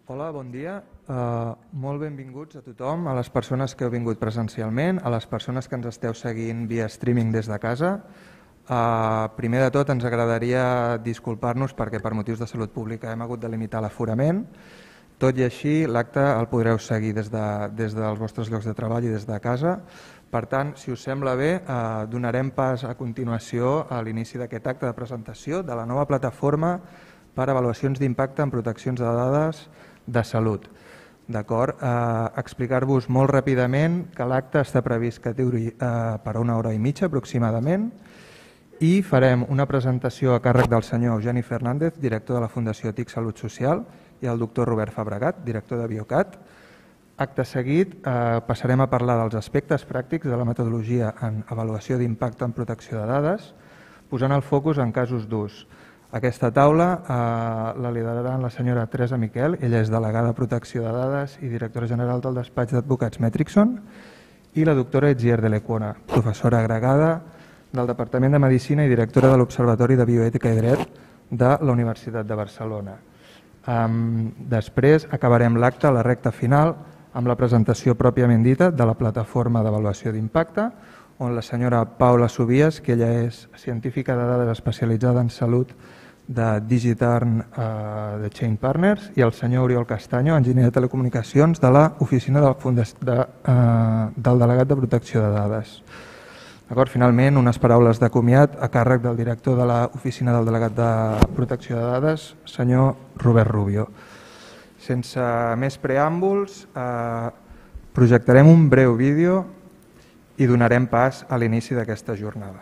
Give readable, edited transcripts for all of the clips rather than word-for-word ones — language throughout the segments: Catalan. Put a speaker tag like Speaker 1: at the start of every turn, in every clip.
Speaker 1: Hola, bon dia. Molt benvinguts a tothom, a les persones que heu vingut presencialment, a les persones que ens esteu seguint via streaming des de casa. Primer de tot, ens agradaria disculpar-nos perquè per motius de salut pública hem hagut de limitar l'aforament. Tot i així, l'acte el podreu seguir des dels vostres llocs de treball i des de casa. Per tant, si us sembla bé, donarem pas a continuació a l'inici d'aquest acte de presentació de la nova plataforma per avaluacions d'impacte en proteccions de dades de salut. D'acord? Explicar-vos molt ràpidament que l'acte està previst que duri per 1 hora i mitja aproximadament i farem una presentació a càrrec del senyor Eugeni Fernández, director de la Fundació TIC Salut Social, i el doctor Robert Fabregat, director de Biocat. Acte seguit passarem a parlar dels aspectes pràctics de la metodologia en avaluació d'impacte en protecció de dades, posant el focus en casos d'ús. Aquesta taula la liderarà la senyora Teresa Miquel, ella és delegada de Protecció de Dades i directora general del despatx d'advocats Metrixon, i la doctora Etzier de Lecuona, professora agregada del Departament de Medicina i directora de l'Observatori de Bioètica i Dret de la Universitat de Barcelona. Després acabarem l'acte a la recta final amb la presentació pròpiament dita de la plataforma d'avaluació d'impacte, on la senyora Paula Subies, que ella és científica de dades especialitzada en salut de Digitarn de Chain Partners, i el senyor Oriol Castaño, enginyer de telecomunicacions de l'oficina del delegat de protecció de dades. Finalment, unes paraules de comiat a càrrec del director de l'oficina del delegat de protecció de dades, senyor Robert Rubio. Sense més preàmbuls, projectarem un breu vídeo i donarem pas a l'inici d'aquesta jornada.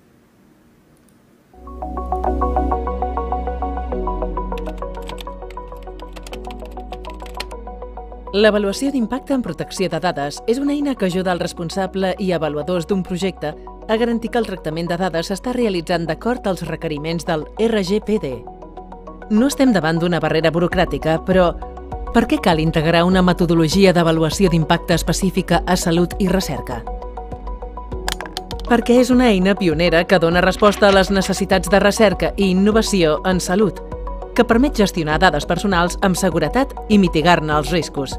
Speaker 2: L'avaluació d'impacte en protecció de dades és una eina que ajuda el responsable i avaluadors d'un projecte a garantir que el tractament de dades s'està realitzant d'acord als requeriments del RGPD. No estem davant d'una barrera burocràtica, però per què cal integrar una metodologia d'avaluació d'impacte específica a salut i recerca? Perquè és una eina pionera que dona resposta a les necessitats de recerca i innovació en salut, que permet gestionar dades personals amb seguretat i mitigar-ne els riscos.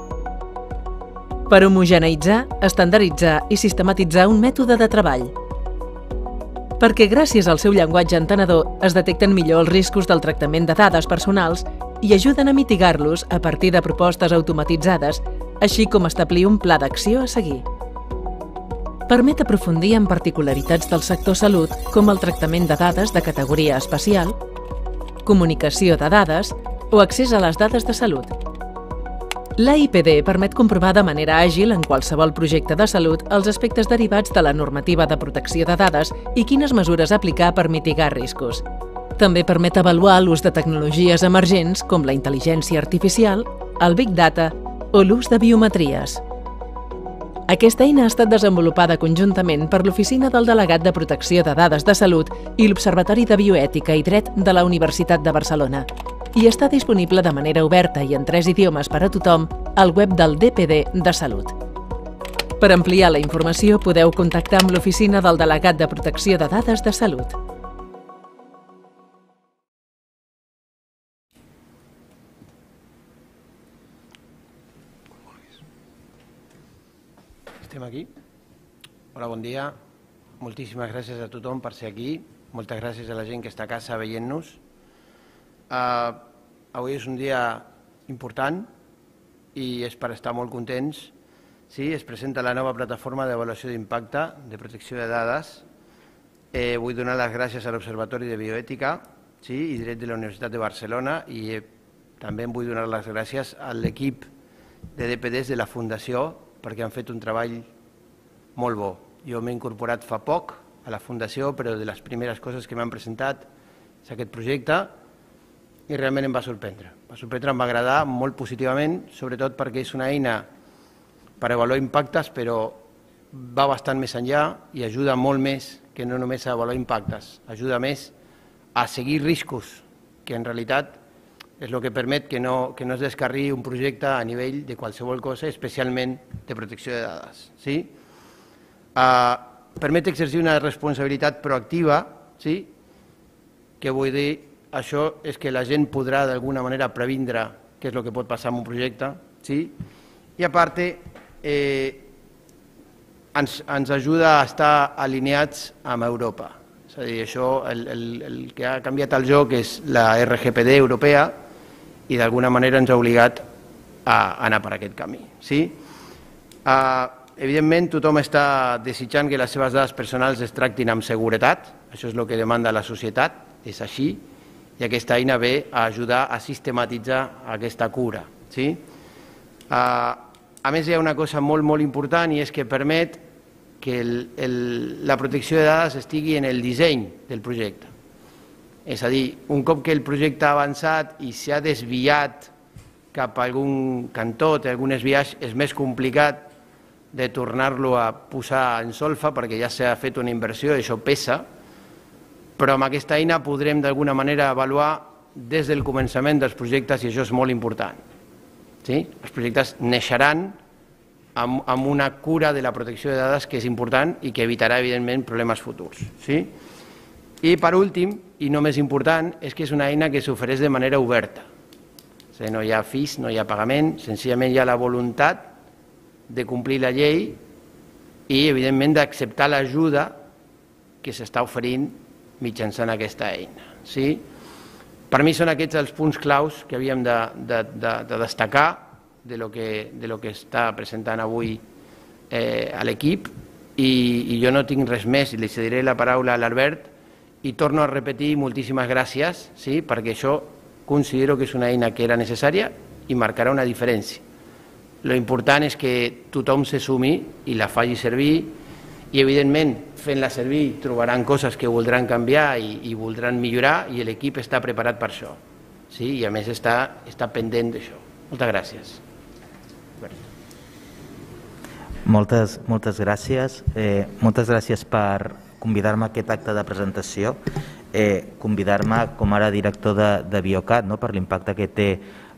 Speaker 2: Per homogeneïtzar, estandarditzar i sistematitzar un mètode de treball. Perquè gràcies al seu llenguatge entenedor es detecten millor els riscos del tractament de dades personals i ajuden a mitigar-los a partir de propostes automatitzades, així com establir un pla d'acció a seguir. Permet aprofundir en particularitats del sector salut, com el tractament de dades de categoria especial, comunicació de dades o accés a les dades de salut. L'AIPD permet comprovar de manera àgil en qualsevol projecte de salut els aspectes derivats de la normativa de protecció de dades i quines mesures aplicar per mitigar riscos. També permet avaluar l'ús de tecnologies emergents com la intel·ligència artificial, el Big Data o l'ús de biometries. Aquesta eina ha estat desenvolupada conjuntament per l'Oficina del Delegat de Protecció de Dades de Salut i l'Observatori de Bioètica i Dret de la Universitat de Barcelona i està disponible de manera oberta i en 3 idiomes per a tothom al web del DPD de Salut. Per ampliar la informació podeu contactar amb l'Oficina del Delegat de Protecció de Dades de Salut.
Speaker 3: Estem aquí. Hola, bon dia. Moltíssimes gràcies a tothom per ser aquí. Moltes gràcies a la gent que està a casa veient-nos. Avui és un dia important i és per estar molt contents. Sí, es presenta la nova plataforma d'avaluació d'impacte de protecció de dades. Vull donar les gràcies a l'Observatori de Bioètica i Dret de la Universitat de Barcelona i també vull donar les gràcies a l'equip de DPDs de la Fundació perquè han fet un treball molt bo. Jo m'he incorporat fa poc a la Fundació, però de les primeres coses que m'han presentat és aquest projecte i realment em va sorprendre. Em va agradar molt positivament, sobretot perquè és una eina per avaluar impactes, però va bastant més enllà i ajuda molt més que no només a avaluar impactes, ajuda més a seguir riscos, que en realitat és el que permet que no es descarri un projecte a nivell de qualsevol cosa, especialment de protecció de dades. Permet exercir una responsabilitat proactiva, què vull dir? Això és que la gent podrà d'alguna manera previndre què és el que pot passar en un projecte, sí? I a part ens ajuda a estar alineats amb Europa. És a dir, això, el que ha canviat el joc és la RGPD europea i d'alguna manera ens ha obligat a anar per aquest camí. Sí? Evidentment, tothom està desitjant que les seves dades personals es tractin amb seguretat, això és el que demanda la societat, és així, i aquesta eina ve a ajudar a sistematitzar aquesta cura. Sí? A més, hi ha una cosa molt, molt important i és que permet que la protecció de dades estigui en el disseny del projecte. És a dir, un cop que el projecte ha avançat i s'ha desviat cap a algun cantó, té algun esbiaix, és més complicat de tornar-lo a posar en solfa perquè ja s'ha fet una inversió i això pesa, però amb aquesta eina podrem d'alguna manera avaluar des del començament dels projectes i això és molt important. Sí? Els projectes neixeran amb una cura de la protecció de dades que és important i que evitarà, evidentment, problemes futurs. Sí? I, per últim, i no més important, és que és una eina que s'ofereix de manera oberta. O sigui, no hi ha fees, no hi ha pagament, senzillament hi ha la voluntat de complir la llei i, evidentment, d'acceptar l'ajuda que s'està oferint mitjançant aquesta eina. Sí? Per mi són aquests els punts claus que havíem de destacar de lo que està presentant avui a l'equip i jo no tinc res més i li cediré la paraula a l'Albert i torno a repetir moltíssimes gràcies, sí, perquè això considero que és una eina que era necessària i marcarà una diferència. Lo important és que tothom se sumi i la faci servir i, evidentment, fent-la servir trobaran coses que voldran canviar i voldran millorar i l'equip està preparat per això. Sí? I, a més, està pendent d'això. Moltes gràcies.
Speaker 4: Moltes gràcies. Moltes gràcies per convidar-me a aquest acte de presentació, convidar-me com ara director de Biocat, no, per l'impacte que té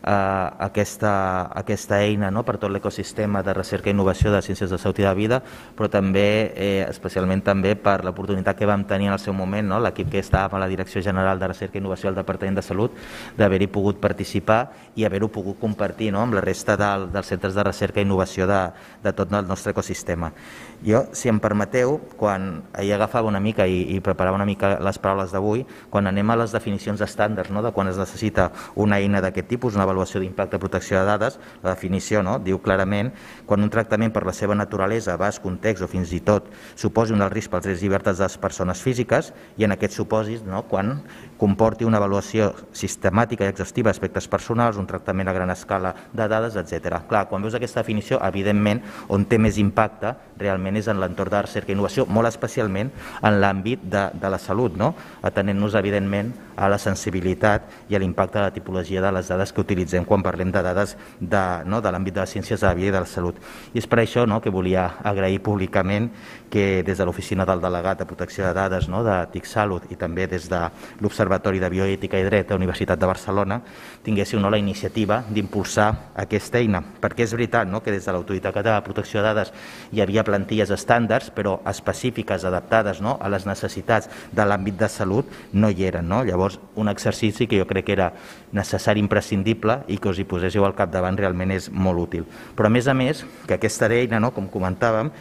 Speaker 4: aquesta eina, no, per tot l'ecosistema de recerca i innovació de ciències de salut i de vida, però també, especialment també per l'oportunitat que vam tenir en el seu moment, no, l'equip que estava a la Direcció General de Recerca i Innovació del Departament de Salut, d'haver-hi pogut participar i haver-ho pogut compartir, no, amb la resta dels centres de recerca i innovació de tot el nostre ecosistema. Jo, si em permeteu, quan ahir agafava una mica i preparava una mica les paraules d'avui, quan anem a les definicions estàndards, no, de quan es necessita una eina d'aquest tipus, una avaluació d'impacte de protecció de dades, la definició, no, diu clarament quan un tractament per la seva naturalesa, abast, context o fins i tot suposi un alt risc pels drets i llibertats de les persones físiques i en aquests supòsits, no, quan comporti una avaluació sistemàtica i exhaustiva d'aspectes personals, un tractament a gran escala de dades, etc. Clar, quan veus aquesta definició, evidentment, on té més impacte realment és en l'entorn de recerca i innovació, molt especialment en l'àmbit de la salut, no? Atenent-nos, evidentment, a la sensibilitat i a l'impacte de la tipologia de les dades que utilitzem quan parlem de dades de l'àmbit de les ciències de la vida i de la salut. I és per això que volia agrair públicament que des de l'Oficina del Delegat de Protecció de Dades de TIC-Salut i també des de l'Observatori de Bioètica i Dret de la Universitat de Barcelona tinguéssiu la iniciativa d'impulsar aquesta eina, perquè és veritat que des de l'Autoritat Catalana de Protecció de Dades hi havia plantilles estàndards, però específiques, adaptades a les necessitats de l'àmbit de salut, no hi eren. Llavors, un exercici que jo crec que era necessari, imprescindible, i que us hi poséssiu al capdavant realment és molt útil. Però, a més, que aquesta eina, com comentàvem,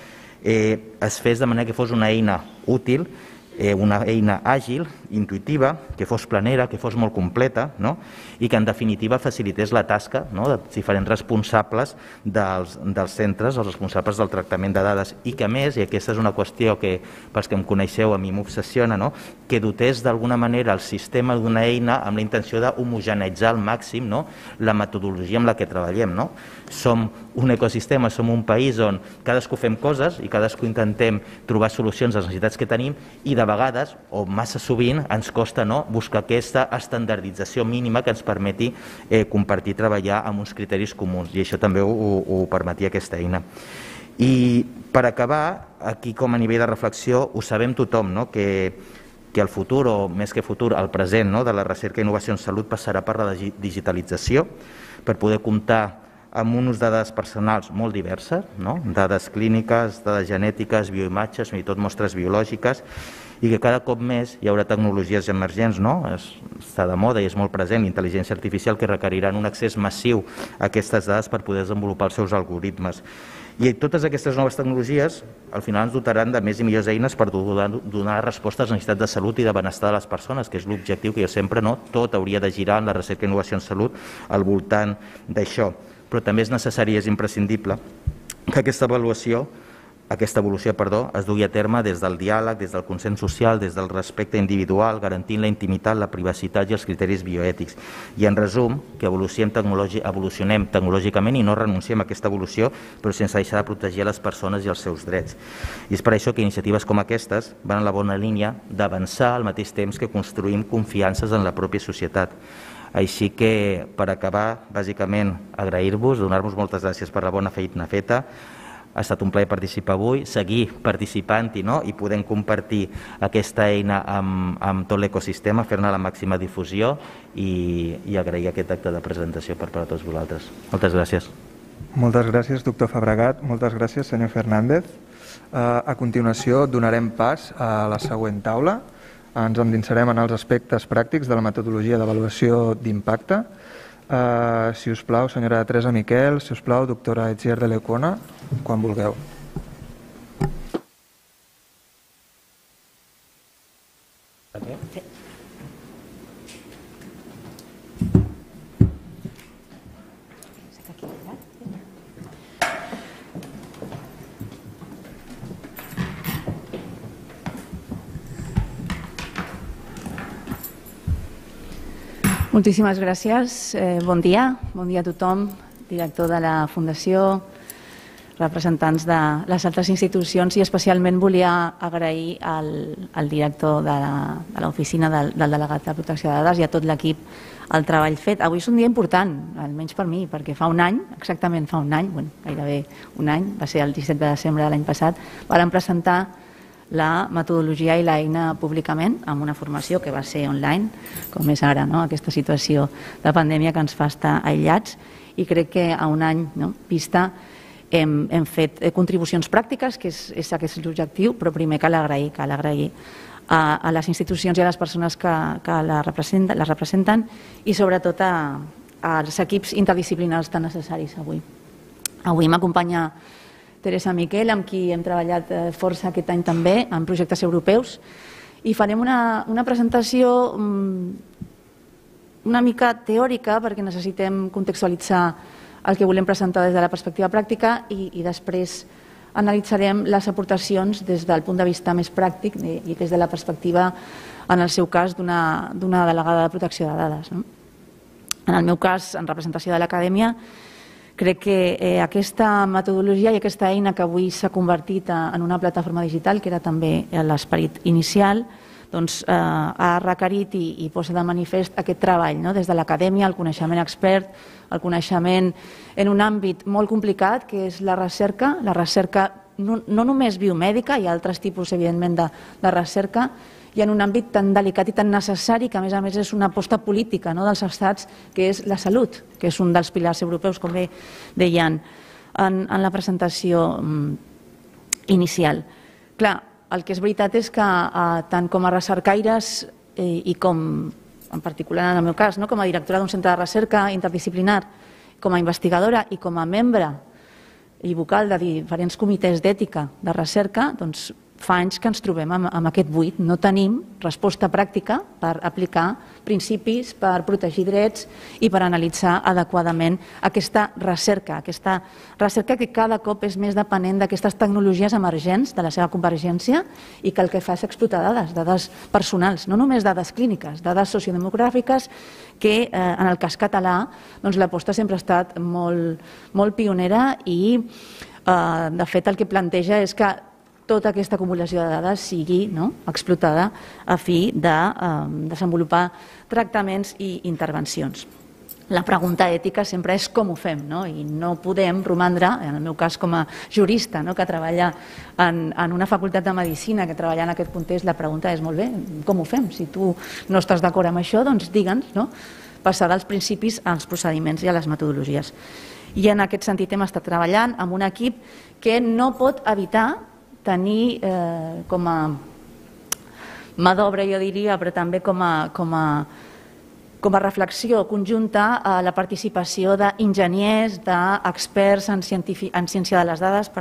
Speaker 4: es fes de manera que fos una eina útil, una eina àgil, intuïtiva, que fos planera, que fos molt completa, i que en definitiva facilités la tasca de diferents responsables dels centres, els responsables del tractament de dades, i que a més, i aquesta és una qüestió que pels que em coneixeu a mi m'obsessiona, que dotés d'alguna manera el sistema d'una eina amb la intenció d'homogeneïtzar al màxim la metodologia amb la que treballem. Som un ecosistema, som un país on cadascú fem coses i cadascú intentem trobar solucions a les necessitats que tenim i de vegades, o massa sovint, ens costa buscar aquesta estandardització mínima que ens permeti compartir i treballar amb uns criteris comuns, i això també ho permetia aquesta eina. I per acabar, aquí com a nivell de reflexió, ho sabem tothom, que el futur, o més que futur, el present de la recerca i innovació en salut passarà per la digitalització, per poder comptar amb un ús de dades personals molt diverses, dades clíniques, dades genètiques, bioimatges, fins i tot mostres biològiques, i que cada cop més hi haurà tecnologies emergents, no? Està de moda i és molt present, intel·ligència artificial, que requeriran un accés massiu a aquestes dades per poder desenvolupar els seus algoritmes. I totes aquestes noves tecnologies al final ens dotaran de més i millors eines per donar resposta a les necessitats de salut i de benestar de les persones, que és l'objectiu que jo sempre, tot hauria de girar en la recerca i innovació en salut al voltant d'això. Però també és necessari i és imprescindible que aquesta evolució es dugui a terme des del diàleg, des del consens social, des del respecte individual, garantint la intimitat, la privacitat i els criteris bioètics. I en resum, que evolucionem tecnològicament i no renunciem a aquesta evolució, però sense deixar de protegir les persones i els seus drets. I és per això que iniciatives com aquestes van en la bona línia d'avançar al mateix temps que construïm confiances en la pròpia societat. Així que, per acabar, bàsicament, agrair-vos, donar-vos moltes gràcies per la bona feina feta. Ha estat un plaer participar avui, seguir participant-hi i podent compartir aquesta eina amb tot l'ecosistema, fer-ne la màxima difusió i agrair aquest acte de presentació per part de tots vosaltres. Moltes gràcies.
Speaker 1: Moltes gràcies, doctor Fabregat. Moltes gràcies, senyor Fernández. A continuació donarem pas a la següent taula. Ens endinsarem en els aspectes pràctics de la metodologia d'avaluació d'impacte. Si us plau, senyora Teresa Miquel, si us plau, doctora Etzier de Lecona, quan vulgueu.
Speaker 5: Moltíssimes gràcies. Bon dia a tothom, director de la Fundació, representants de les altres institucions i especialment volia agrair al director de l'oficina del delegat de protecció de dades i a tot l'equip el treball fet. Avui és un dia important, almenys per mi, perquè fa un any, exactament fa un any, gairebé un any, va ser el 17 de desembre de l'any passat, vam presentar la metodologia i l'eina públicament amb una formació que va ser online, com és ara, aquesta situació de pandèmia que ens fa estar aïllats, i crec que a un any vista hem fet contribucions pràctiques, que és aquest l'objectiu, però primer cal agrair a les institucions i a les persones que les representen i sobretot als equips interdisciplinars tan necessaris avui. Avui m'acompanya Teresa Miquel, amb qui hem treballat força aquest any també en projectes europeus, i farem una presentació una mica teòrica perquè necessitem contextualitzar el que volem presentar des de la perspectiva pràctica i després analitzarem les aportacions des del punt de vista més pràctic i des de la perspectiva, en el seu cas, d'una delegada de protecció de dades. En el meu cas, en representació de l'acadèmia, crec que aquesta metodologia i aquesta eina que avui s'ha convertit en una plataforma digital, que era també l'esperit inicial, ha requerit i posa de manifest aquest treball des de l'acadèmia, el coneixement expert, el coneixement en un àmbit molt complicat, que és la recerca no només biomèdica, hi ha altres tipus, evidentment, de recerca, i en un àmbit tan delicat i tan necessari que, a més, és una aposta política dels estats, que és la salut, que és un dels pilars europeus, com bé deien en la presentació inicial. Clar, el que és veritat és que tant com a recercaires i com, en particular en el meu cas, com a directora d'un centre de recerca interdisciplinar, com a investigadora i com a membre i vocal de diferents comitès d'ètica de recerca, doncs fa anys que ens trobem amb aquest buit. No tenim resposta pràctica per aplicar principis, per protegir drets i per analitzar adequadament aquesta recerca que cada cop és més dependent d'aquestes tecnologies emergents, de la seva convergència, i que el que fa és explotar dades personals, no només dades clíniques, dades sociodemogràfiques, que en el cas català l'aposta sempre ha estat molt pionera i de fet el que planteja és que tota aquesta acumulació de dades sigui explotada a fi de desenvolupar tractaments i intervencions. La pregunta ètica sempre és com ho fem, i no podem romandre, en el meu cas com a jurista, que treballa en una facultat de Medicina, que treballa en aquest context, la pregunta és molt bé, com ho fem? Si tu no estàs d'acord amb això, doncs digue'ns, passar dels principis als procediments i a les metodologies. I en aquest sentit hem estat treballant amb un equip que no pot evitar tenir com a mà d'obra, jo diria, però també com a reflexió conjunta la participació d'enginyers, d'experts en ciència de les dades,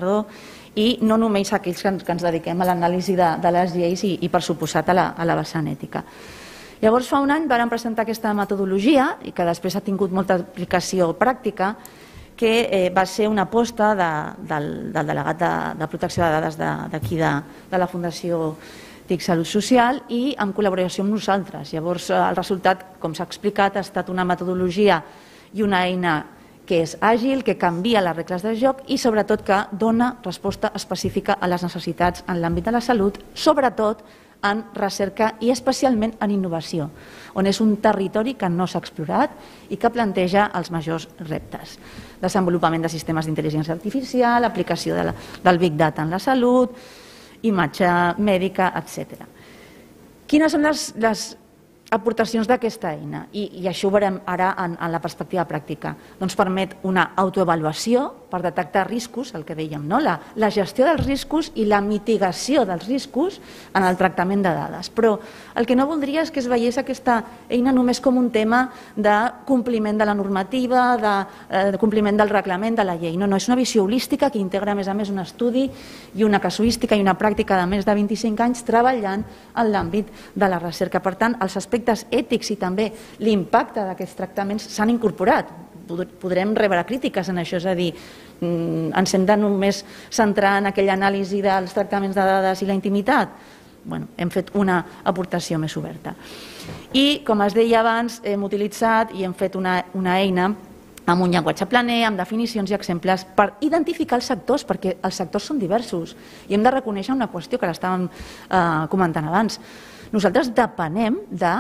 Speaker 5: i no només aquells que ens dediquem a l'anàlisi de les lleis i per suposat a la vessant ètica. Llavors, fa un any vam presentar aquesta metodologia i que després ha tingut molta aplicació pràctica, que va ser una aposta del delegat de protecció de dades d'aquí de la Fundació TIC Salut Social i en col·laboració amb nosaltres. Llavors, el resultat, com s'ha explicat, ha estat una metodologia i una eina que és àgil, que canvia les regles de joc i sobretot que dona resposta específica a les necessitats en l'àmbit de la salut, sobretot en recerca i especialment en innovació, on és un territori que no s'ha explorat i que planteja els majors reptes. Desenvolupament de sistemes d'intel·ligència artificial, aplicació del Big Data en la salut, imatge mèdica, etc. Quines són les aportacions d'aquesta eina? I això ho veurem ara en la perspectiva pràctica. Doncs permet una autoavaluació per detectar riscos, el que dèiem, la gestió dels riscos i la mitigació dels riscos en el tractament de dades. Però el que no voldria és que es veiés aquesta eina només com un tema de compliment de la normativa, de compliment del reglament de la llei. No, és una visió holística que integra, a més, un estudi i una casuística i una pràctica de més de 25 anys treballant en l'àmbit de la recerca. Per tant, els aspectes ètics i també l'impacte d'aquests tractaments s'han incorporat. Podrem rebre crítiques en això, és a dir, ens hem de només centrar en aquella anàlisi dels tractaments de dades i la intimitat? Hem fet una aportació més oberta. I, com es deia abans, hem utilitzat i hem fet una eina amb un llenguatge planer, amb definicions i exemples per identificar els sectors, perquè els sectors són diversos i hem de reconèixer una qüestió que l'estàvem comentant abans. Nosaltres depenem de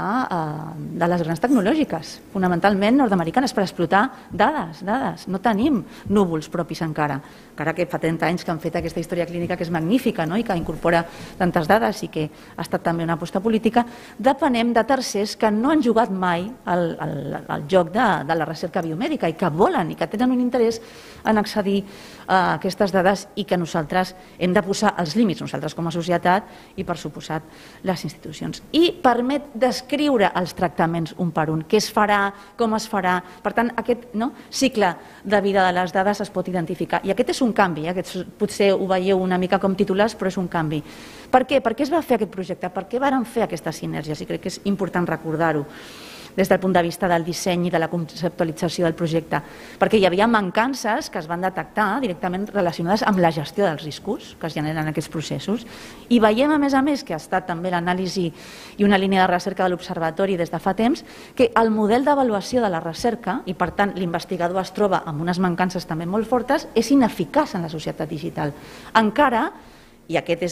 Speaker 5: les grans tecnològiques, fonamentalment nord-americanes, per explotar dades. No tenim núvols propis encara que fa 30 anys que han fet aquesta història clínica que és magnífica i que incorpora tantes dades i que ha estat també una aposta política. Depenem de tercers que no han jugat mai al joc de la recerca biomèdica i que volen i que tenen un interès en accedir a aquestes dades i que nosaltres hem de posar els límits, nosaltres com a societat i, per suposat, les institucions. I permet descriure els tractaments un per un, què es farà, com es farà. Per tant, aquest cicle de vida de les dades es pot identificar. I aquest és un canvi, potser ho veieu una mica com titulars, però és un canvi. Per què? Per què es va fer aquest projecte? Per què vàrem fer aquestes sinergies? I crec que és important recordar-ho des del punt de vista del disseny i de la conceptualització del projecte, perquè hi havia mancances que es van detectar directament relacionades amb la gestió dels riscos que es generen en aquests processos. I veiem, a més, que ha estat també l'anàlisi i una línia de recerca de l'Observatori des de fa temps, que el model d'avaluació de la recerca, i per tant l'investigador es troba amb unes mancances també molt fortes, és ineficaç en la societat digital. Encara, i aquesta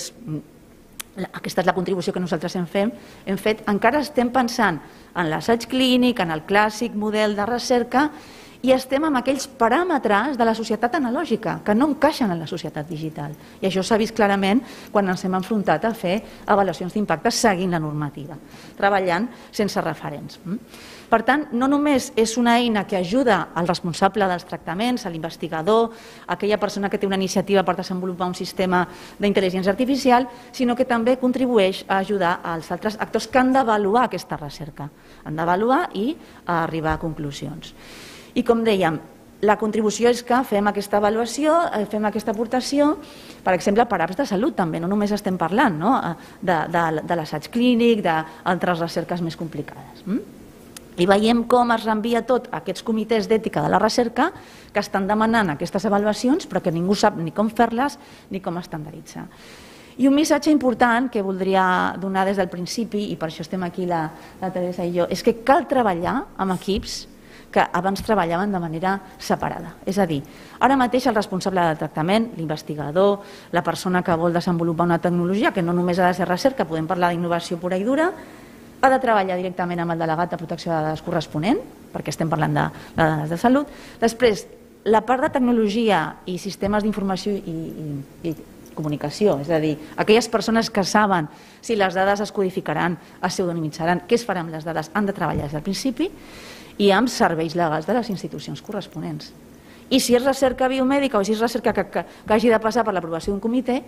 Speaker 5: és la contribució que nosaltres hem fet, encara estem pensant en l'assaig clínic, en el clàssic model de recerca, i estem amb aquells paràmetres de la societat analògica que no encaixen en la societat digital. I això s'ha vist clarament quan ens hem enfrontat a fer avaluacions d'impacte seguint la normativa, treballant sense referents. Per tant, no només és una eina que ajuda al responsable dels tractaments, a l'investigador, a aquella persona que té una iniciativa per desenvolupar un sistema d'intel·ligència artificial, sinó que també contribueix a ajudar als altres actors que han d'avaluar aquesta recerca. Han d'avaluar i arribar a conclusions. I com dèiem, la contribució és que fem aquesta avaluació, fem aquesta aportació, per exemple, per apps de salut també, no només estem parlant de l'assaig clínic, d'altres recerques més complicades. I veiem com es reenvia tot a aquests comitès d'ètica de la recerca que estan demanant aquestes avaluacions però que ningú sap ni com fer-les ni com estandarditzar. I un missatge important que voldria donar des del principi, i per això estem aquí la Teresa i jo, és que cal treballar amb equips que abans treballaven de manera separada. És a dir, ara mateix el responsable del tractament, l'investigador, la persona que vol desenvolupar una tecnologia, que no només ha de ser recerca, podem parlar d'innovació pura i dura, ha de treballar directament amb el delegat de protecció de dades corresponent, perquè estem parlant de dades de salut. Després, la part de tecnologia i sistemes d'informació i comunicació, és a dir, aquelles persones que saben si les dades es codificaran, es pseudonimitzaran, què es farà amb les dades, han de treballar des del principi, i amb serveis legals de les institucions corresponents. I si és recerca biomèdica o si és recerca que hagi de passar per l'aprovació d'un comitè,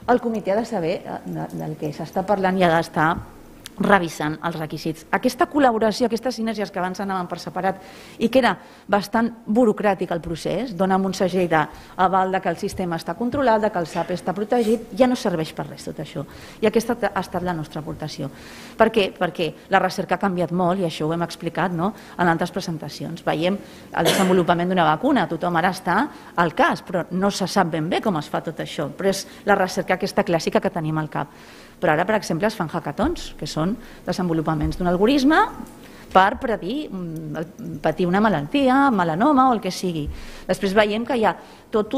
Speaker 5: el comitè ha de saber del que s'està parlant i ha d'estar revisant els requisits. Aquesta col·laboració, aquestes sinergies que abans anaven per separat i que era bastant burocràtic el procés, dona'm un segell d'aval que el sistema està controlat, que el SAP està protegit, ja no serveix per res tot això. I aquesta ha estat la nostra aportació. Per què? Perquè la recerca ha canviat molt i això ho hem explicat en altres presentacions. Veiem el desenvolupament d'una vacuna, tothom ara està al cas, però no se sap ben bé com es fa tot això, però és la recerca aquesta clàssica que tenim al cap. Però ara, per exemple, es fan hackathons, que són desenvolupaments d'un algoritme per predir patir una malaltia, melanoma o el que sigui. Després veiem que hi ha tot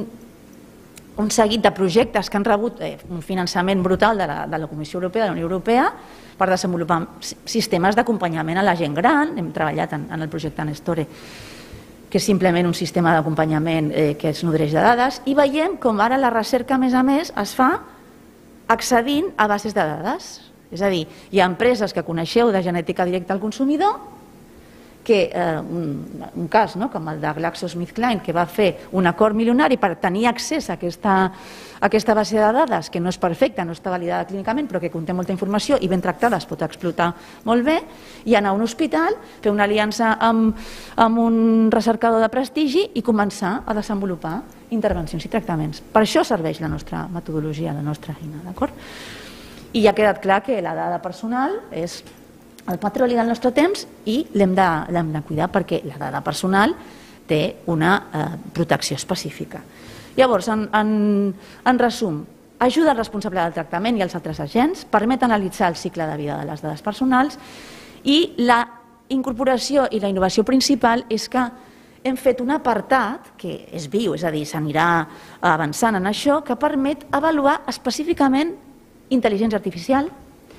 Speaker 5: un seguit de projectes que han rebut un finançament brutal de la Comissió Europea, de la Unió Europea, per desenvolupar sistemes d'acompanyament a la gent gran. Hem treballat en el projecte Nestore, que és simplement un sistema d'acompanyament que es nodreix de dades, i veiem com ara la recerca, a més, es fa accedint a bases de dades. És a dir, hi ha empreses que coneixeu de genètica directa al consumidor, que un cas com el de GlaxoSmithKline, que va fer un acord milionari per tenir accés a aquesta base de dades, que no és perfecta, no està validada clínicament, però que conté molta informació i ben tractada es pot explotar molt bé, i anar a un hospital, fer una aliança amb un recercador de prestigi i començar a desenvolupar intervencions i tractaments. Per això serveix la nostra metodologia, la nostra eina, d'acord? I ja ha quedat clar que la dada personal és el petroli del nostre temps i l'hem de cuidar perquè la dada personal té una protecció específica. Llavors, en resum, ajuda el responsable del tractament i els altres agents, permet analitzar el cicle de vida de les dades personals i la incorporació i la innovació principal és que hem fet un apartat que és viu, és a dir, s'anirà avançant en això, que permet avaluar específicament intel·ligència artificial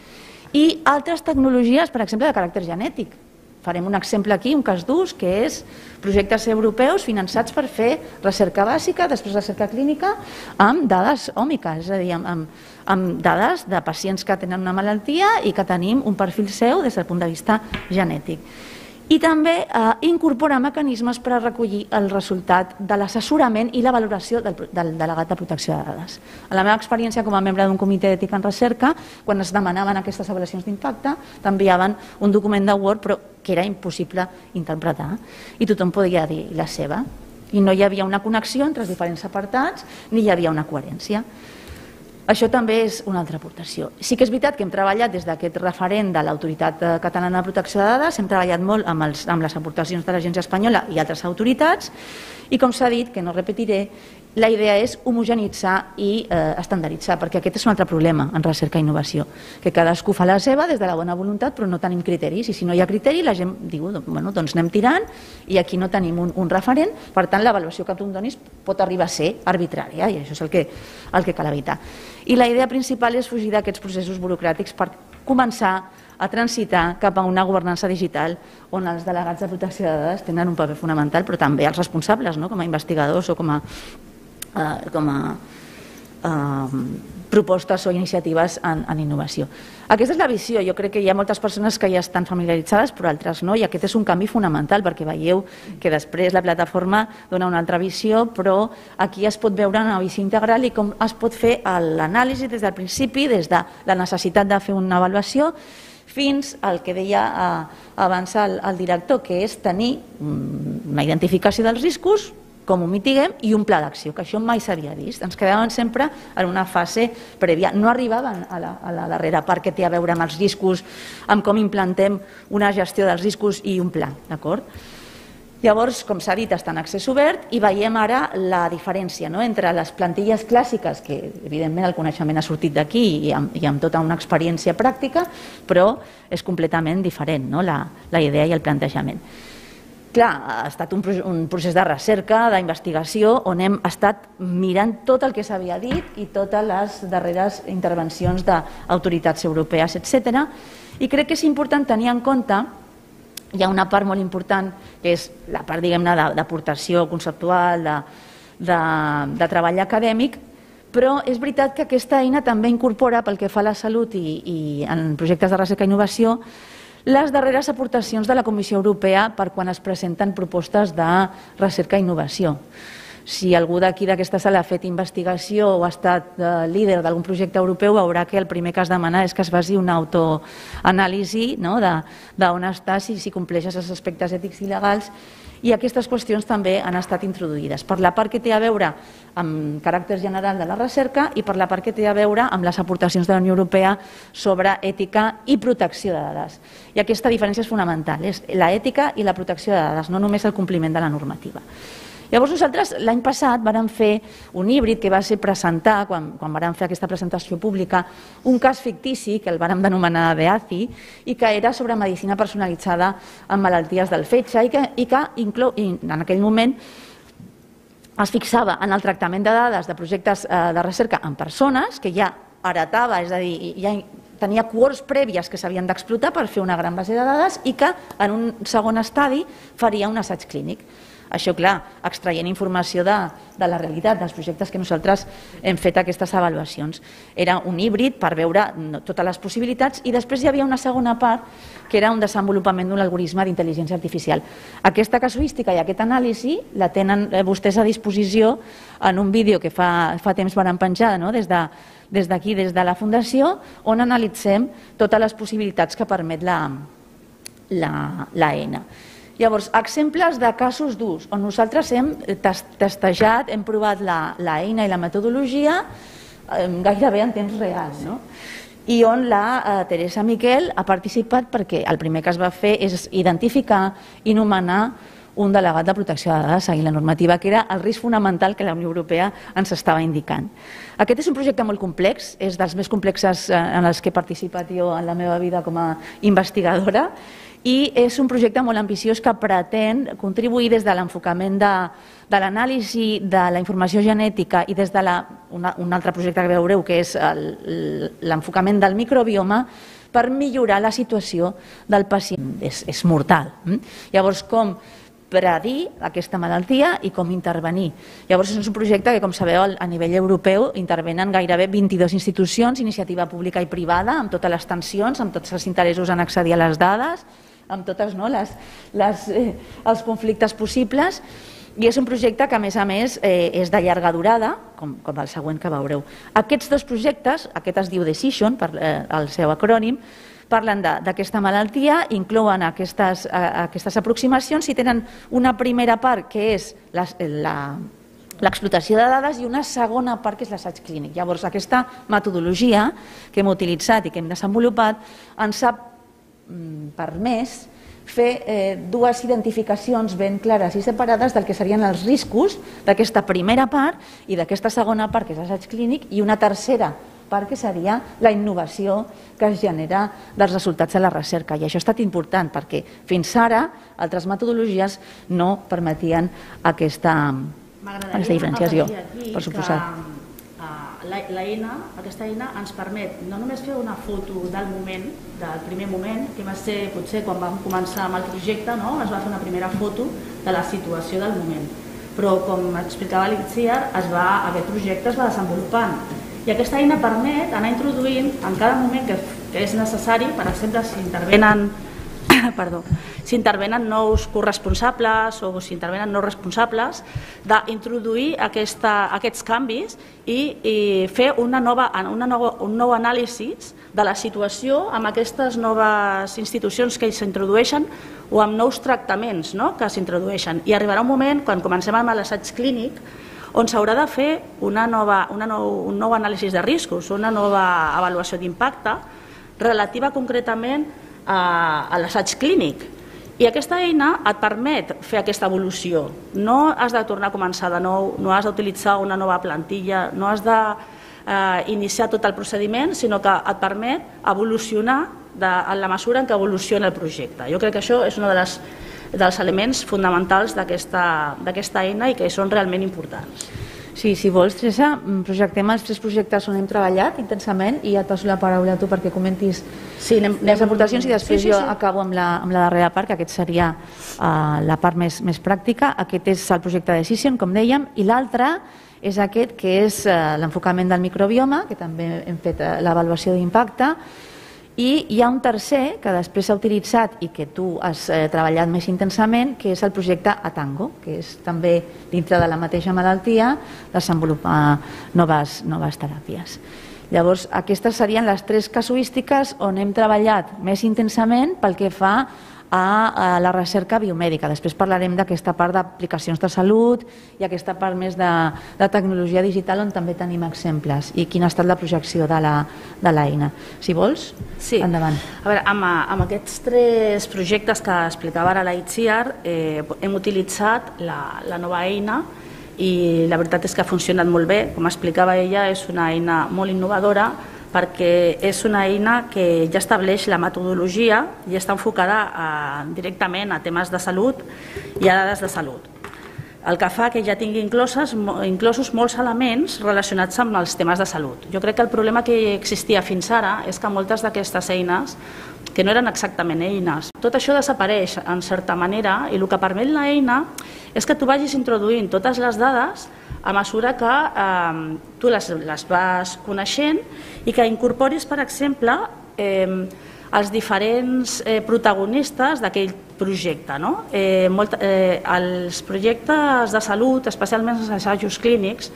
Speaker 5: i altres tecnologies, per exemple, de caràcter genètic. Farem un exemple aquí, un cas d'ús, que és projectes europeus finançats per fer recerca bàsica, després recerca clínica, amb dades òmiques, és a dir, amb dades de pacients que tenen una malaltia i que tenim un perfil seu des del punt de vista genètic. I també incorporar mecanismes per a recollir el resultat de l'assessorament i la valoració del delegat de protecció de dades. En la meva experiència com a membre d'un comitè d'ètica en recerca, quan es demanaven aquestes avaluacions d'impacte, t'enviaven un document de Word però que era impossible interpretar i tothom podia dir la seva. I no hi havia una connexió entre els diferents apartats ni hi havia una coherència. Això també és una altra aportació. Sí que és veritat que hem treballat des d'aquest referent de l'Autoritat Catalana de Protecció de Dades, hem treballat molt amb les aportacions de l'Agència Espanyola i altres autoritats, i com s'ha dit, que no repetiré, la idea és homogenitzar i estandarditzar, perquè aquest és un altre problema en recerca i innovació, que cadascú fa la seva des de la bona voluntat, però no tenim criteris, i si no hi ha criteri la gent diu, doncs anem tirant, i aquí no tenim un referent, per tant l'avaluació que tu em donis pot arribar a ser arbitrària, i això és el que cal evitar. I la idea principal és fugir d'aquests processos burocràtics per començar a transitar cap a una governança digital on els delegats de protecció de dades tenen un paper fonamental, però també els responsables, com a investigadors o com a propostes o iniciatives en innovació. Aquesta és la visió. Jo crec que hi ha moltes persones que ja estan familiaritzades, però altres no, i aquest és un canvi fonamental, perquè veieu que després la plataforma dona una altra visió, però aquí es pot veure una visió integral i com es pot fer l'anàlisi des del principi, des de la necessitat de fer una avaluació, fins al que deia abans el director, que és tenir una identificació dels riscos, com ho mitiguem, i un pla d'acció, que això mai s'havia vist. Ens quedàvem sempre en una fase prèvia. No arribaven a la darrera part que té a veure amb els riscos, amb com implantem una gestió dels riscos i un pla, d'acord? Llavors, com s'ha dit, està en accés obert i veiem ara la diferència entre les plantilles clàssiques, que evidentment el coneixement ha sortit d'aquí i amb tota una experiència pràctica, però és completament diferent la idea i el plantejament. Clar, ha estat un procés de recerca, d'investigació, on hem estat mirant tot el que s'havia dit i totes les darreres intervencions d'autoritats europees, etc. I crec que és important tenir en compte, hi ha una part molt important, que és la part, diguem-ne, d'aportació conceptual, de treball acadèmic, però és veritat que aquesta eina també incorpora, pel que fa a la salut i en projectes de recerca i innovació, les darreres aportacions de la Comissió Europea per quan es presenten propostes de recerca i innovació. Si algú d'aquí d'aquesta sala ha fet investigació o ha estat líder d'algun projecte europeu, veurà que el primer que has de demanar és que es faci una autoanàlisi d'on estàs i si compleixes els aspectes ètics i legals, i aquestes qüestions també han estat introduïdes per la part que té a veure amb caràcter general de la recerca i per la part que té a veure amb les aportacions de la Unió Europea sobre ètica i protecció de dades. I aquesta diferència és fonamental, és l'ètica i la protecció de dades, no només el compliment de la normativa. Llavors nosaltres l'any passat vàrem fer un híbrid que va ser presentar, quan vàrem fer aquesta presentació pública, un cas fictici que el vàrem denominar DEACI i que era sobre medicina personalitzada en malalties del fetge i que en aquell moment es fixava en el tractament de dades de projectes de recerca en persones que ja heretava, és a dir, ja tenia cohorts prèvies que s'havien d'explotar per fer una gran base de dades i que en un segon estadi faria un assaig clínic. Això, clar, extraient informació de la realitat, dels projectes que nosaltres hem fet aquestes avaluacions. Era un híbrid per veure totes les possibilitats i després hi havia una segona part que era un desenvolupament d'un algoritme d'intel·ligència artificial. Aquesta casuística i aquest anàlisi la tenen vostès a disposició en un vídeo que fa temps varen penjar des d'aquí, des de la Fundació, on analitzem totes les possibilitats que permet l'ENA. Llavors, exemples de casos d'ús on nosaltres hem testejat, hem provat l'eina i la metodologia gairebé en temps real, i on la Teresa Miquel ha participat perquè el primer que es va fer és identificar i nomenar un delegat de protecció de dades seguint la normativa, que era el risc fonamental que la Unió Europea ens estava indicant. Aquest és un projecte molt complex, és dels més complexes en els que he participat jo en la meva vida com a investigadora, i és un projecte molt ambiciós que pretén contribuir des de l'enfocament de l'anàlisi de la informació genètica i des d'un altre projecte que veureu, que és l'enfocament del microbioma, per millorar la situació del pacient. És mortal. Llavors, com predir aquesta malaltia i com intervenir. Llavors, és un projecte que, com sabeu, a nivell europeu intervenen gairebé 22 institucions, iniciativa pública i privada, amb totes les tensions, amb tots els interessos en accedir a les dades, amb tots els conflictes possibles, i és un projecte que, a més, és de llarga durada, com el següent que veureu. Aquests dos projectes, aquest es diu Decision, per el seu acrònim, parlen d'aquesta malaltia, inclouen aquestes aproximacions i tenen una primera part que és l'explotació de dades i una segona part que és l'assaig clínic. Llavors, aquesta metodologia que hem utilitzat i que hem desenvolupat ens ha permès fer dues identificacions ben clares i separades del que serien els riscos d'aquesta primera part i d'aquesta segona part, que és l'assaig clínic, i una tercera part, que seria la innovació que es genera dels resultats de la recerca. I això ha estat important perquè fins ara altres metodologies no permetien aquesta diferenciació, per suposat.
Speaker 6: Aquesta eina ens permet no només fer una foto del moment, del primer moment, que va ser potser quan vam començar amb el projecte, es va fer una primera foto de la situació del moment, però com explicava l'Itziar, aquest projecte es va desenvolupant i aquesta eina permet anar introduint en cada moment que és necessari, per exemple, si intervenen nous corresponsables o si intervenen nous responsables, d'introduir aquests canvis i fer un nou anàlisi de la situació amb aquestes noves institucions que s'introdueixen o amb nous tractaments que s'introdueixen. I arribarà un moment, quan comencem amb l'assaig clínic, on s'haurà de fer un nou anàlisi de riscos, una nova avaluació d'impacte relativa concretament a l'assaig clínic. I aquesta eina et permet fer aquesta evolució. No has de tornar a començar de nou, no has d'utilitzar una nova plantilla, no has d'iniciar tot el procediment, sinó que et permet evolucionar en la mesura en què evoluciona el projecte. Jo crec que això és un dels elements fonamentals d'aquesta eina i que són realment importants.
Speaker 5: Sí, si vols, Teresa, projectem els 3 projectes on hem treballat intensament i et passo la paraula a tu perquè comentis les aportacions i després jo acabo amb la darrera part, que aquest seria la part més pràctica. Aquest és el projecte Decision, com dèiem, i l'altre és aquest, que és l'enfocament del microbioma, que també hem fet l'avaluació d'impacte, I hi ha un tercer que després s'ha utilitzat i que tu has treballat més intensament, que és el projecte Atango, que és també dintre de la mateixa malaltia desenvolupar noves teràpies. Llavors, aquestes serien les 3 casuístiques on hem treballat més intensament pel que fa a la recerca biomèdica. Després parlarem d'aquesta part d'aplicacions de salut i aquesta part més de tecnologia digital on també tenim exemples i quina ha estat la projecció de l'eina. Si vols, endavant.
Speaker 6: A veure, amb aquests 3 projectes que explicava ara la Itziar hem utilitzat la nova eina i la veritat és que ha funcionat molt bé. Com explicava ella, és una eina molt innovadora perquè és una eina que ja estableix la metodologia i està enfocada directament a temes de salut i a dades de salut. El que fa que ja tingui inclosos molts elements relacionats amb els temes de salut. Jo crec que el problema que existia fins ara és que moltes d'aquestes eines, que no eren exactament eines, tot això desapareix en certa manera i el que permet l'eina és que tu vagis introduint totes les dades a mesura que tu les vas coneixent i que incorporis, per exemple, els diferents protagonistes d'aquell projecte. Els projectes de salut, especialment els assajos clínics,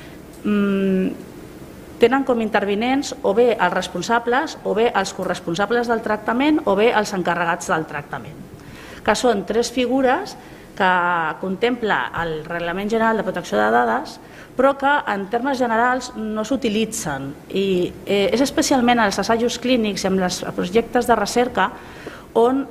Speaker 6: tenen com intervinents o bé els responsables, o bé els corresponsables del tractament, o bé els encarregats del tractament, que són 3 figures que contempla el Reglament General de Protecció de Dades, però que en termes generals no s'utilitzen. I és especialment als assajos clínics i amb els projectes de recerca on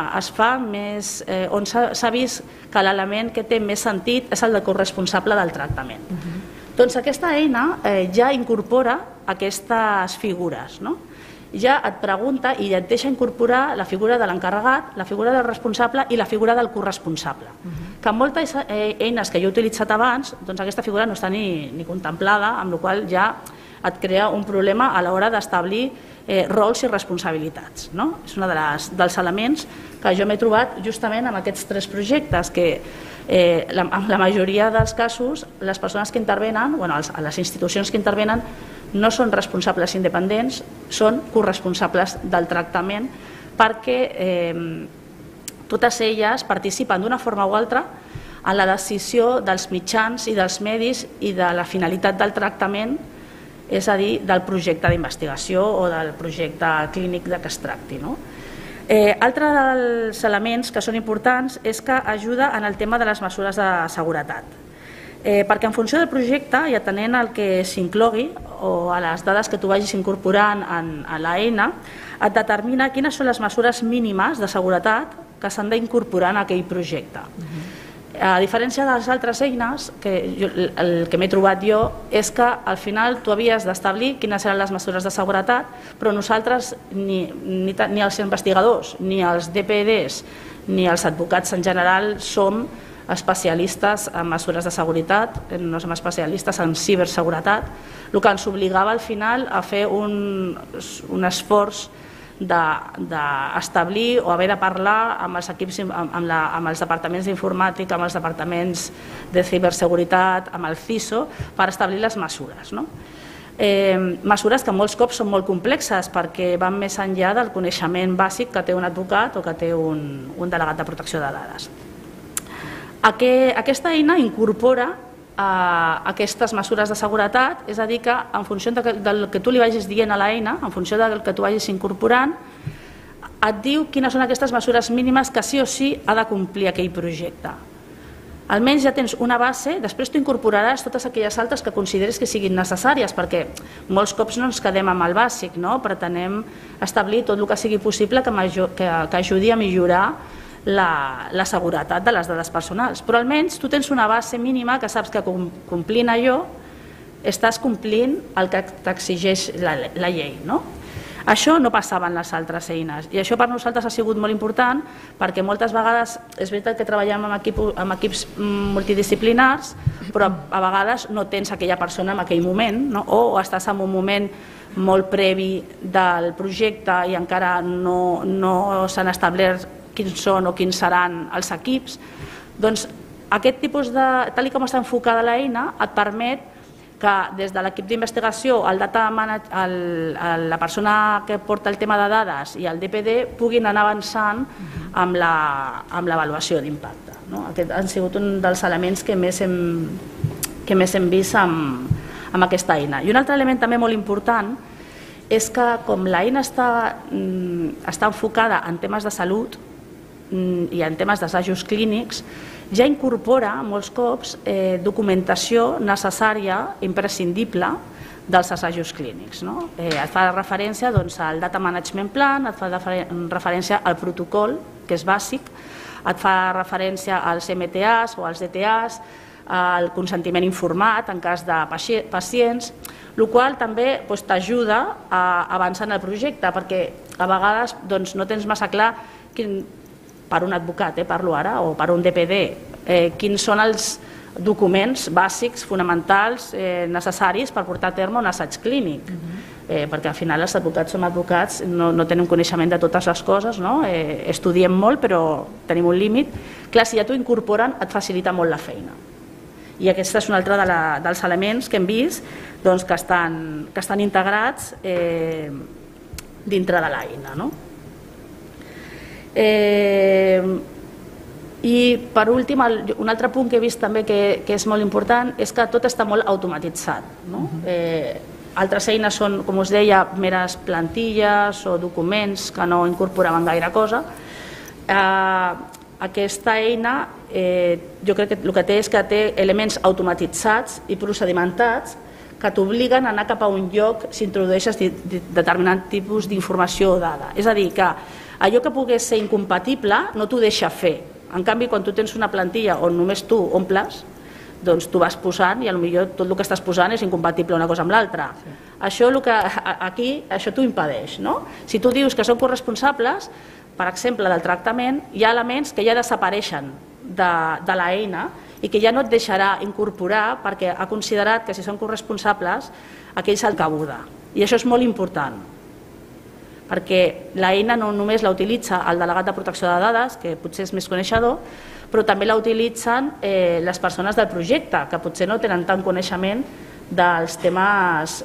Speaker 6: s'ha vist que l'element que té més sentit és el de corresponsable del tractament. Doncs aquesta eina ja incorpora aquestes figures, ja et pregunta i et deixa incorporar la figura de l'encarregat, la figura del responsable i la figura del corresponsable. Que en moltes eines que jo he utilitzat abans, doncs aquesta figura no està ni contemplada, amb la qual ja et crea un problema a l'hora d'establir rols i responsabilitats. És un dels elements que jo m'he trobat justament amb aquests 3 projectes, que en la majoria dels casos les persones que intervenen, les institucions que intervenen, no són responsables independents, són corresponsables del tractament perquè totes elles participen d'una forma o altra en la decisió dels mitjans i dels medis i de la finalitat del tractament, és a dir, del projecte d'investigació o del projecte clínic de què es tracti. Altre dels elements que són importants és que ajuda en el tema de les mesures de seguretat. Perquè en funció del projecte i atenent al que s'inclogui o a les dades que tu vagis incorporant a l'eina, et determina quines són les mesures mínimes de seguretat que s'han d'incorporar en aquell projecte. A diferència de les altres eines, el que m'he trobat jo és que al final tu havies d'establir quines eren les mesures de seguretat, però nosaltres, ni els investigadors, ni els DPDs, ni els advocats en general som especialistes en mesures de seguretat, no som especialistes en ciberseguretat, el que ens obligava al final a fer un esforç d'establir o haver de parlar amb els equips, amb els departaments d'informàtica, amb els departaments de ciberseguretat, amb el CISO, per establir les mesures. Mesures que molts cops són molt complexes perquè van més enllà del coneixement bàsic que té un advocat o que té un delegat de protecció de dades. Aquesta eina incorpora aquestes mesures de seguretat, és a dir, que en funció del que tu li vagis dient a l'eina, en funció del que tu vagis incorporant, et diu quines són aquestes mesures mínimes que sí o sí ha de complir aquell projecte. Almenys ja tens una base, després tu incorporaràs totes aquelles altres que consideres que siguin necessàries, perquè molts cops no ens quedem amb el bàsic, pretenem establir tot el que sigui possible que ajudi a millorar la seguretat de les dades personals, però almenys tu tens una base mínima que saps que complint allò estàs complint el que t'exigeix la llei. Això no passava en les altres eines i això per nosaltres ha sigut molt important perquè moltes vegades és veritat que treballem amb equips multidisciplinars, però a vegades no tens aquella persona en aquell moment o estàs en un moment molt previ del projecte i encara no s'han establert quins són o quins seran els equips. Doncs aquest tipus de, tal com està enfocada l'eina, et permet que des de l'equip d'investigació, la persona que porta el tema de dades i el DPD puguin anar avançant amb l'avaluació d'impacte. Aquest ha sigut un dels elements que més hem vist amb aquesta eina. I un altre element també molt important és que com l'eina està enfocada en temes de salut i en temes d'assajos clínics, ja incorpora molts cops documentació necessària, imprescindible, dels assajos clínics. Et fa referència al Data Management Plan, et fa referència al protocol, que és bàsic, et fa referència als MTAs o als DTAs, al consentiment informat en cas de pacients, el qual també t'ajuda a avançar en el projecte, perquè a vegades no tens massa clar, per un advocat, parlo ara, o per un DPD, quins són els documents bàsics, fonamentals, necessaris per portar a terme un assaig clínic. Perquè al final els advocats som advocats, no tenim coneixement de totes les coses, estudiem molt però tenim un límit. Clar, si ja t'ho incorporen et facilita molt la feina. I aquest és un altre dels elements que hem vist que estan integrats dintre de l'eina. I per últim, un altre punt que he vist també que és molt important és que tot està molt automatitzat. Altres eines són, com us deia, meres plantilles o documents que no incorporaven gaire cosa. Aquesta eina jo crec que el que té és que té elements automatitzats i procedimentats que t'obliguen a anar cap a un lloc si introdueixes determinat tipus d'informació o dada. És a dir, que allò que pogués ser incompatible no t'ho deixa fer. En canvi, quan tu tens una plantilla on només tu omples, doncs tu vas posant i potser tot el que estàs posant és incompatible una cosa amb l'altra. Això t'ho impedeix. Si tu dius que són corresponsables, per exemple, del tractament, hi ha elements que ja desapareixen de l'eina i que ja no et deixarà incorporar perquè ha considerat que si són corresponsables aquell s'ha cabuda. I això és molt important, perquè l'eina no només la utilitza el delegat de protecció de dades, que potser és més coneixedor, però també la utilitzen les persones del projecte, que potser no tenen tant coneixement dels temes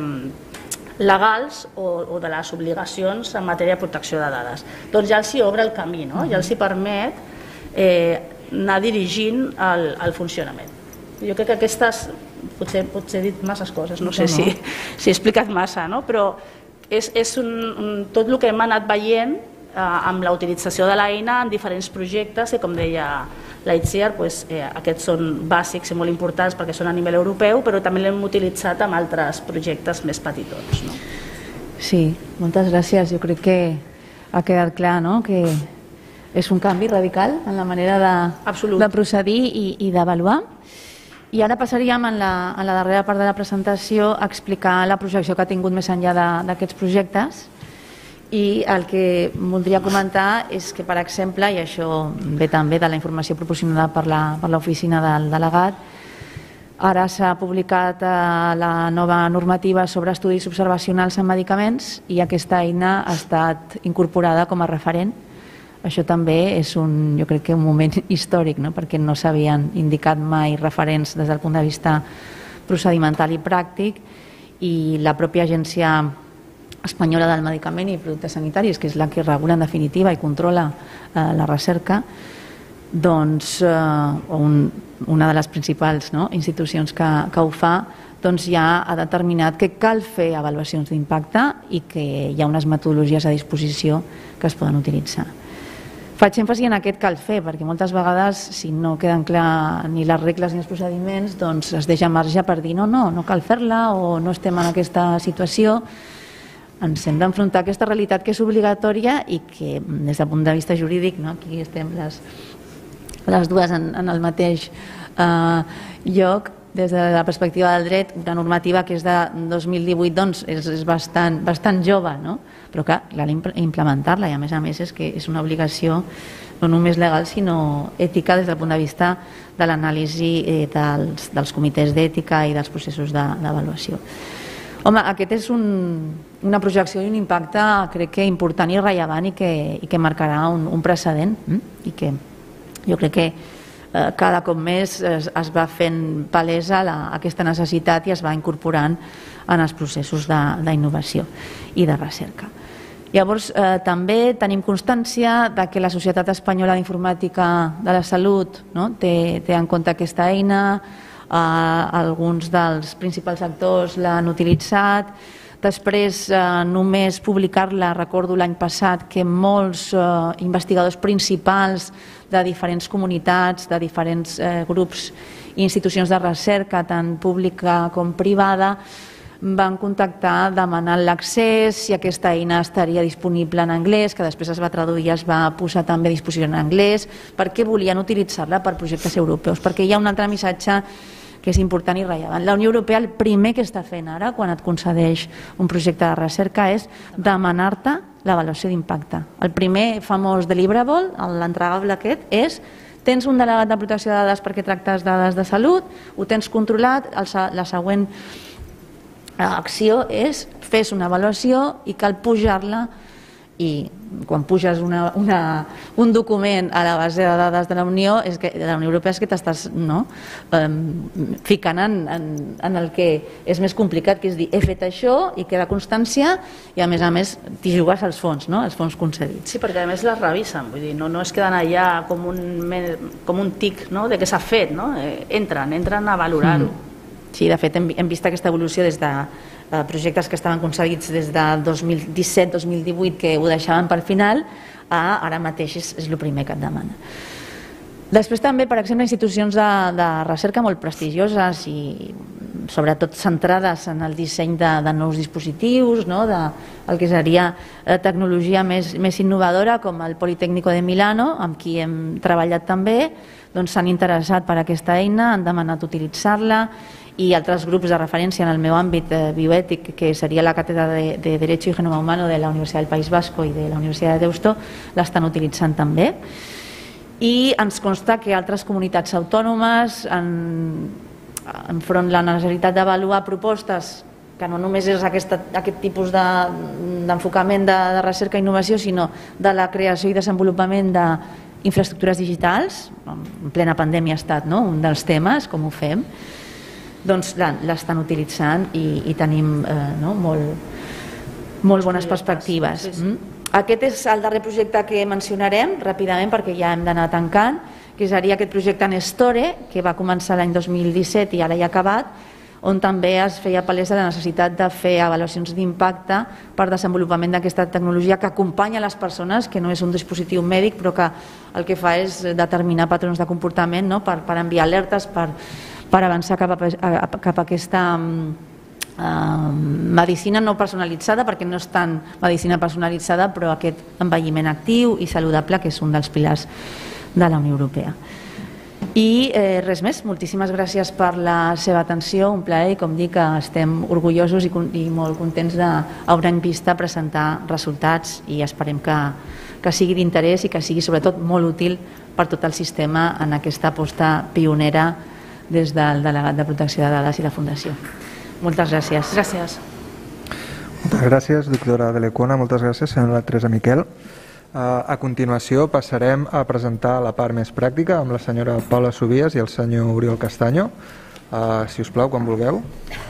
Speaker 6: legals o de les obligacions en matèria de protecció de dades. Doncs ja els hi obre el camí, ja els hi permet anar dirigint el funcionament. Jo crec que aquestes, potser he dit masses coses, no sé si he explicat massa, però és tot el que hem anat veient amb la utilització de l'eina en diferents projectes i, com deia l'Itziar, aquests són bàsics i molt importants perquè són a nivell europeu, però també l'hem utilitzat en altres projectes més petitons.
Speaker 5: Sí, moltes gràcies. Jo crec que ha quedat clar que és un canvi radical en la manera de procedir i d'avaluar. I ara passaríem en la darrera part de la presentació a explicar la projecció que ha tingut més enllà d'aquests projectes. I el que voldria comentar és que, per exemple, i això ve també de la informació proporcionada per l'oficina del delegat, ara s'ha publicat la nova normativa sobre estudis observacionals en medicaments i aquesta eina ha estat incorporada com a referent. Això també és jo crec que un moment històric, perquè no s'havien indicat mai referents des del punt de vista procedimental i pràctic, i la pròpia agència espanyola del medicament i productes sanitaris, que és la que regula en definitiva i controla la recerca, doncs una de les principals institucions que ho fa, doncs ja ha determinat que cal fer avaluacions d'impacte i que hi ha unes metodologies a disposició que es poden utilitzar. Faig èmfasi en aquest cal fer, perquè moltes vegades, si no queden clar ni les regles ni els procediments, doncs es deixa marge per dir no cal fer-la o no estem en aquesta situació. Ens hem d'enfrontar a aquesta realitat que és obligatòria i que des del punt de vista jurídic, aquí estem les dues en el mateix lloc, des de la perspectiva del dret, una normativa que és de 2018 doncs és bastant jove, però clar, implementar-la, i a més és que és una obligació no només legal sinó ètica des del punt de vista de l'anàlisi dels comitès d'ètica i dels processos d'avaluació. Home, aquest és una projecció i un impacte crec que important i rellevant i que marcarà un precedent i que jo crec que cada cop més es va fent palesa aquesta necessitat i es va incorporant en els processos d'innovació i de recerca. Llavors, també tenim constància de que la Societat Espanyola d'Informàtica de la Salut té en compte aquesta eina, alguns dels principals actors l'han utilitzat. Després, només publicar-la, recordo l'any passat que molts investigadors principals de diferents comunitats, de diferents grups i institucions de recerca, tant pública com privada, van contactar demanant l'accés, si aquesta eina estaria disponible en anglès, que després es va traduir i es va posar també a disposició en anglès, perquè volien utilitzar-la per projectes europeus, perquè hi ha un altre missatge que és important i rellevant. La Unió Europea el primer que està fent ara, quan et concedeix un projecte de recerca, és demanar-te l'avaluació d'impacte. El primer famós deliverable, l'entregable aquest, és tens un delegat de protecció de dades perquè tractes dades de salut, ho tens controlat, la següent acció és fes una avaluació i cal pujar-la, i quan puges un document a la base de dades de la Unió Europea és que t'estàs ficant en el que és més complicat, que és dir, he fet això i queda constància i a més t'hi jugues els fons, els fons concedits.
Speaker 6: Sí, perquè a més les revisen, vull dir, no es queden allà com un tic de què s'ha fet, entren a valorar-ho.
Speaker 5: Sí, de fet hem vist aquesta evolució des de projectes que estaven concedits des de 2017-2018 que ho deixaven per final, ara mateix és el primer que et demana. Després també, per exemple, institucions de recerca molt prestigioses i sobretot centrades en el disseny de nous dispositius, el que seria tecnologia més innovadora, com el Politécnico de Milano, amb qui hem treballat també, s'han interessat per aquesta eina, han demanat utilitzar-la, i altres grups de referència en el meu àmbit bioètic, que seria la Càtedra de Derecho y Genoma Humano de la Universitat del País Vasco i de la Universitat de Deusto, l'estan utilitzant també. I ens consta que altres comunitats autònomes, enfront la necessitat d'avaluar propostes, que no només és aquest tipus d'enfocament de recerca i innovació, sinó de la creació i desenvolupament d'infraestructures digitals, en plena pandèmia ha estat un dels temes, com ho fem, doncs l'estan utilitzant i tenim molt bones perspectives. Aquest és el darrer projecte que mencionarem ràpidament perquè ja hem d'anar tancant, que seria aquest projecte Nestore, que va començar l'any 2017 i ara ja ha acabat, on també es feia palesa la necessitat de fer avaluacions d'impacte per desenvolupament d'aquesta tecnologia que acompanya les persones, que no és un dispositiu mèdic, però que el que fa és determinar patrons de comportament per enviar alertes, per avançar cap a aquesta medicina no personalitzada, perquè no és tant medicina personalitzada, però aquest envelliment actiu i saludable, que és un dels pilars de la Unió Europea. I res més, moltíssimes gràcies per la seva atenció, un plaer, i com dic, estem orgullosos i molt contents d'haver en vista presentar resultats i esperem que sigui d'interès i que sigui sobretot molt útil per tot el sistema en aquesta aposta pionera des del delegat de protecció de dades i la Fundació. Moltes gràcies.
Speaker 6: Gràcies.
Speaker 1: Moltes gràcies, doctora de Lecuona. Moltes gràcies, senyora Teresa Miquel. A continuació passarem a presentar la part més pràctica amb la senyora Paula Subias i el senyor Oriol Castanyo. Si us plau, quan vulgueu.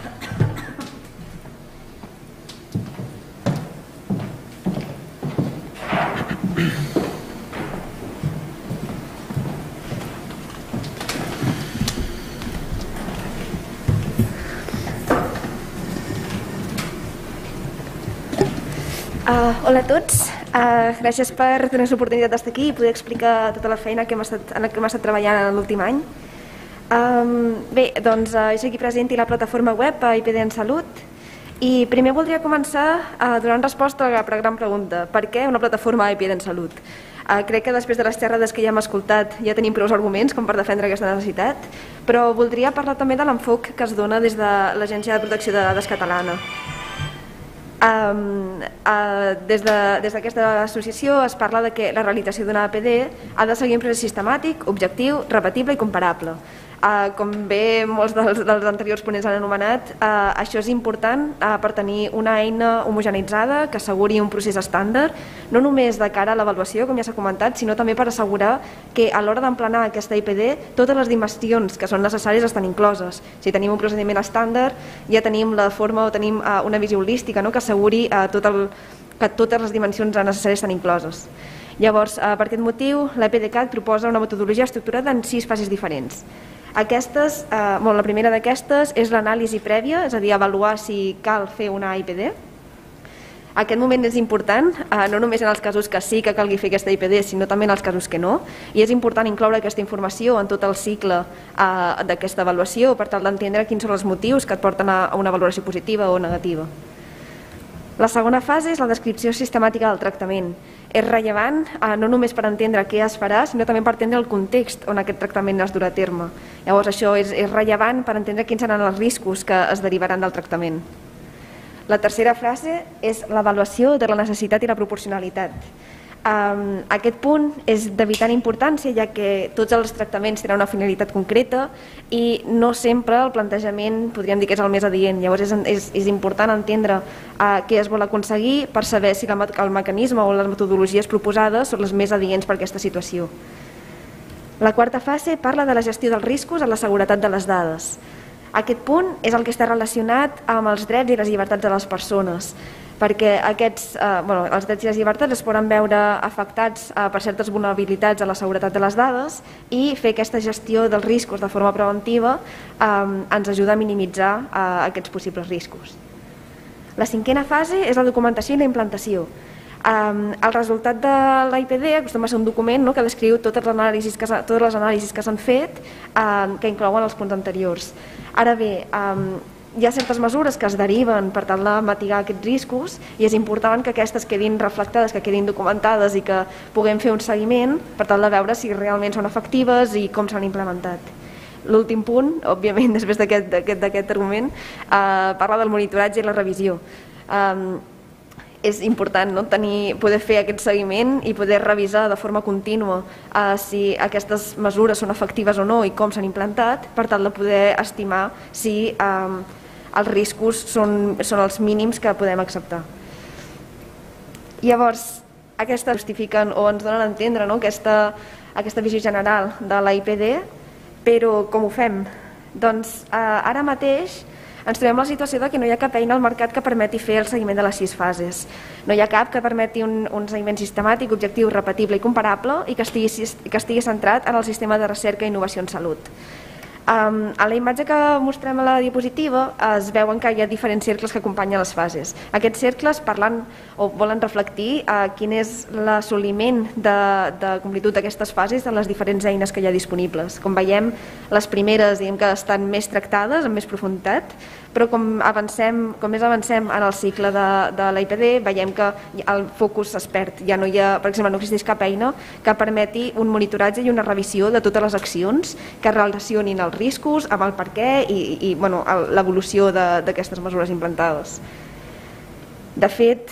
Speaker 7: Hola a tots, gràcies per tenir l'oportunitat d'estar aquí i poder explicar tota la feina en la que hem estat treballant l'últim any. Bé, doncs jo soc aquí present i la plataforma web IPD en Salut i primer voldria començar donant resposta a la gran pregunta: per què una plataforma IPD en Salut? Crec que després de les xerrades que ja hem escoltat ja tenim prou arguments com per defendre aquesta necessitat, però voldria parlar també de l'enfoc que es dona des de l'Agència de Protecció de Dades catalana. Des d'aquesta associació es parla de que la realització d'una APD ha de seguir un procés sistemàtic, objectiu, repetible i comparable. Com bé molts dels anteriors ponents han anomenat, això és important per tenir una eina homogeneitzada que asseguri un procés estàndard, no només de cara a l'avaluació, com ja s'ha comentat, sinó també per assegurar que a l'hora d'emplenar aquesta IPD totes les dimensions que són necessàries estan incloses. Si tenim un procediment estàndard, ja tenim la forma o tenim una visió holística que asseguri que totes les dimensions necessàries estan incloses. Llavors, per aquest motiu, l'EPDCAT proposa una metodologia estructurada en 6 fases diferents. La primera d'aquestes és l'anàlisi prèvia, és a dir, avaluar si cal fer una IPD. Aquest moment és important, no només en els casos que sí que calgui fer aquesta IPD, sinó també en els casos que no, i és important incloure aquesta informació en tot el cicle d'aquesta avaluació per tal d'entendre quins són els motius que et porten a una valoració positiva o negativa. La segona fase és la descripció sistemàtica del tractament. És rellevant no només per entendre què es farà, sinó també per entendre el context on aquest tractament es durà a terme. Llavors això és rellevant per entendre quins seran els riscos que es derivaran del tractament. La tercera fase és l'avaluació de la necessitat i la proporcionalitat. Aquest punt és de vital importància, ja que tots els tractaments tenen una finalitat concreta i no sempre el plantejament podríem dir que és el més adient. Llavors és important entendre què es vol aconseguir per saber si el mecanisme o les metodologies proposades són les més adients per a aquesta situació. La quarta fase parla de la gestió dels riscos a la seguretat de les dades. Aquest punt és el que està relacionat amb els drets i les llibertats de les persones, perquè els drets i les llibertats es poden veure afectats per certes vulnerabilitats a la seguretat de les dades, i fer aquesta gestió dels riscos de forma preventiva ens ajuda a minimitzar aquests possibles riscos. La cinquena fase és la documentació i la implantació. El resultat de l'IPD acostuma a ser un document que descriu totes les anàlisis que s'han fet, que inclouen els punts anteriors. Ara bé, hi ha certes mesures que es deriven per tal de mitigar aquests riscos, i és important que aquestes quedin reflectades, que quedin documentades i que puguem fer un seguiment per tal de veure si realment són efectives i com s'han implementat. L'últim punt, òbviament, després d'aquest argument, parla del monitoratge i la revisió. És important poder fer aquest seguiment i poder revisar de forma contínua si aquestes mesures són efectives o no i com s'han implantat, per tal de poder estimar si els riscos són els mínims que podem acceptar. Llavors, aquestes justifiquen o ens donen a entendre aquesta visió general de la IPD, però com ho fem? Doncs ara mateix ens trobem la situació que no hi ha cap eina al mercat que permeti fer el seguiment de les 6 fases. No hi ha cap que permeti un seguiment sistemàtic, objectiu, repetible i comparable, i que estigui centrat en el sistema de recerca i innovació en salut. A la imatge que mostrem a la diapositiva es veuen que hi ha diferents cercles que acompanyen les fases. Aquests cercles parlen o volen reflectir quin és l'assoliment de completud d'aquestes fases en les diferents eines que hi ha disponibles. Com veiem, les primeres que estan més tractades, amb més profunditat, però com més avancem en el cicle de l'IPD, veiem que el focus es perd. Ja no hi ha, per exemple, no existeix cap eina que permeti un monitoratge i una revisió de totes les accions que relacionin els riscos amb el per què i l'evolució d'aquestes mesures implantades. De fet,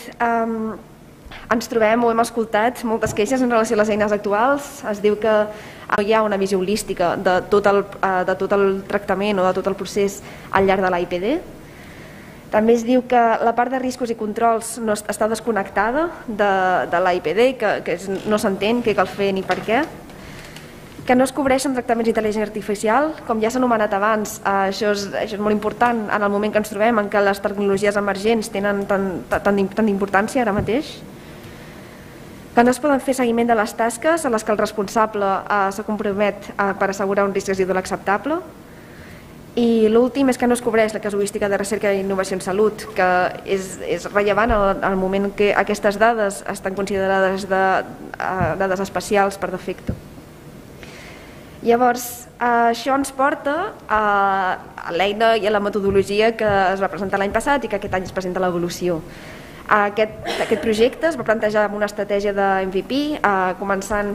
Speaker 7: ens trobem o hem escoltat moltes queixes en relació a les eines actuals. Es diu que no hi ha una visió holística de tot el tractament o de tot el procés al llarg de l'IPD. També es diu que la part de riscos i controls està desconnectada de l'IPD i que no s'entén què cal fer ni per què. Que no es cobreixen tractaments d'intel·ligència artificial, com ja s'ha anomenat abans. Això és molt important en el moment que ens trobem en què les tecnologies emergents tenen tant d'importància ara mateix. Que no es poden fer seguiment de les tasques a les que el responsable se compromet per assegurar un risc residual acceptable. I l'últim és que no es cobreix la casuística de recerca i innovació en salut, que és rellevant al moment que aquestes dades estan considerades dades especials per defecte. Llavors, això ens porta a l'eina i a la metodologia que es va presentar l'any passat i que aquest any es presenta l'evolució. Aquest projecte es va plantejar amb una estratègia de MVP, començant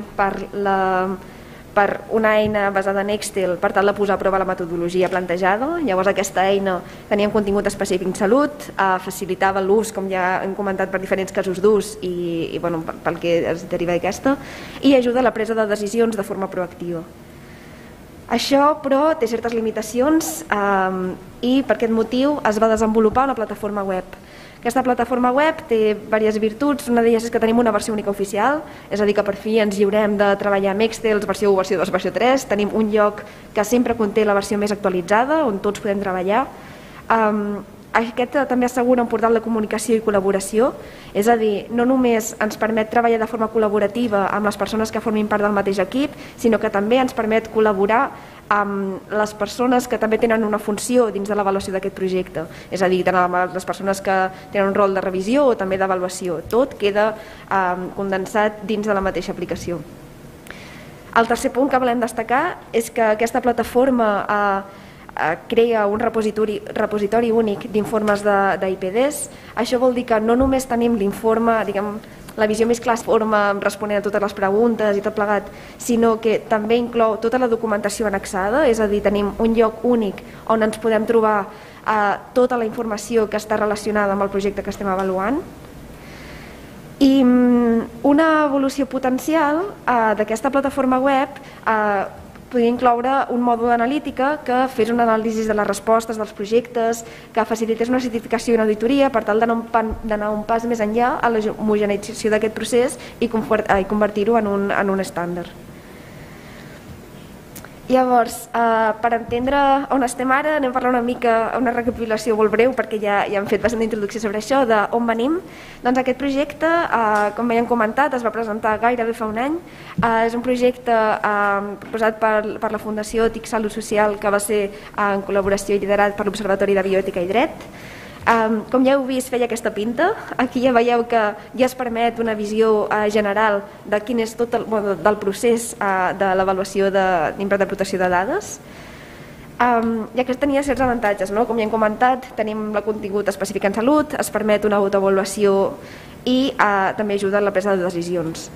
Speaker 7: per una eina basada en Excel per tal de posar a prova la metodologia plantejada. Llavors aquesta eina tenia un contingut específic en salut, facilitava l'ús, com ja hem comentat, per diferents casos d'ús i pel que es deriva d'aquesta, i ajuda a la presa de decisions de forma proactiva. Això, però, té certes limitacions i per aquest motiu es va desenvolupar una plataforma web. Aquesta plataforma web té diverses virtuts, una d'elles és que tenim una versió única oficial, és a dir, que per fi ens lliurem de treballar amb Excel, versió 1, versió 2, versió 3, tenim un lloc que sempre conté la versió més actualitzada, on tots podem treballar. Aquest també assegura un portal de comunicació i col·laboració, és a dir, no només ens permet treballar de forma col·laborativa amb les persones que formin part del mateix equip, sinó que també ens permet col·laborar amb les persones que també tenen una funció dins de l'avaluació d'aquest projecte, és a dir, tant amb les persones que tenen un rol de revisió o també d'avaluació. Tot queda condensat dins de la mateixa aplicació. El tercer punt que volem destacar és que aquesta plataforma crea un repositori únic d'informes d'IPDs. Això vol dir que no només tenim l'informe, diguem, la visió més clara, forma responent a totes les preguntes i tot plegat, sinó que també inclou tota la documentació annexada, és a dir, tenim un lloc únic on ens podem trobar tota la informació que està relacionada amb el projecte que estem avaluant. I una evolució potencial d'aquesta plataforma web podria incloure un mòdul d'analítica que fes un anàlisi de les respostes dels projectes, que facilités una certificació i una auditoria per tal d'anar un pas més enllà a la homogeneïtzació d'aquest procés i convertir-ho en un estàndard. Llavors, per entendre on estem ara, anem a parlar una mica, una recapitulació molt breu, perquè ja hem fet bastant d'introducció sobre això, d'on venim. Doncs aquest projecte, com ja hem comentat, es va presentar gairebé fa un any. És un projecte proposat per la Fundació TIC Salut Social, que va ser en col·laboració i liderat per l'Observatori de Bioètica i Dret. Com ja heu vist, feia aquesta pinta. Aquí ja veieu que ja es permet una visió general de quin és tot del procés de l'avaluació d'interpretació de dades. I aquest tenia certs avantatges, no? Com ja hem comentat, tenim el contingut específic en salut, es permet una autoavaluació i també ajuda en la presa de decisions.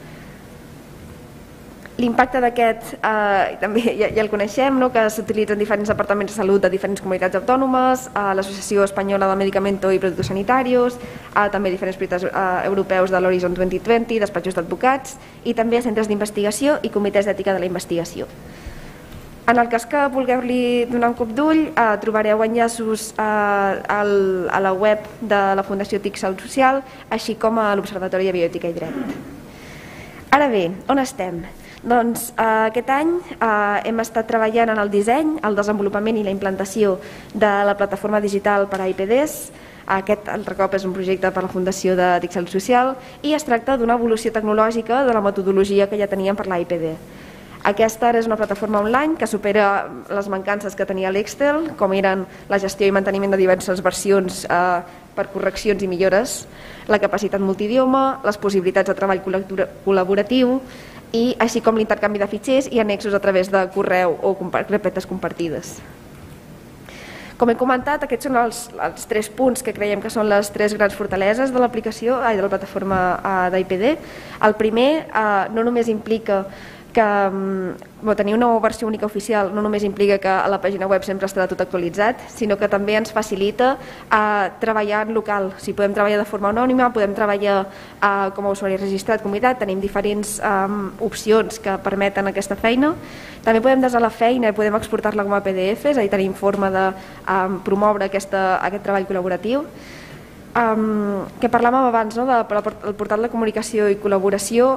Speaker 7: L'impacte d'aquest també ja el coneixem, que s'utilitza en diferents departaments de salut de diferents comunitats autònomes, l'Associació Espanyola de Medicamento i Productos Sanitarios, també diferents projectes europeus de l'Horizon 2020, despatxos d'advocats i també centres d'investigació i comitès d'ètica de la investigació. En el cas que vulgueu-li donar un cop d'ull, trobareu enllaços a la web de la Fundació TIC Salut Social, així com a l'Observatori de Bioètica i Dret. Ara bé, on estem? Doncs aquest any hem estat treballant en el disseny, el desenvolupament i la implantació de la plataforma digital per a IPDs. Aquest, altre cop, és un projecte per la Fundació de TIC Salut Social i es tracta d'una evolució tecnològica de la metodologia que ja teníem per l'IPD. Aquesta ara és una plataforma online que supera les mancances que tenia l'Excel, com eren la gestió i manteniment de diverses versions per correccions i millores, la capacitat multidioma, les possibilitats de treball col·laboratiu i així com l'intercanvi de fitxers i annexos a través de correu o carpetes compartides. Com he comentat, aquests són els 3 punts que creiem que són les 3 grans fortaleses de l'aplicació, de la plataforma d'IPD. El primer no només implica que tenir una versió única oficial no només implica que a la pàgina web sempre estarà tot actualitzat, sinó que també ens facilita treballar en local. Si podem treballar de forma anònima, podem treballar com a usuari registrat, comunitat, tenim diferents opcions que permeten aquesta feina. També podem desar la feina i podem exportar-la com a PDF, és a dir, tenim forma de promoure aquest treball col·laboratiu. Que parlàvem abans, del portal de comunicació i col·laboració,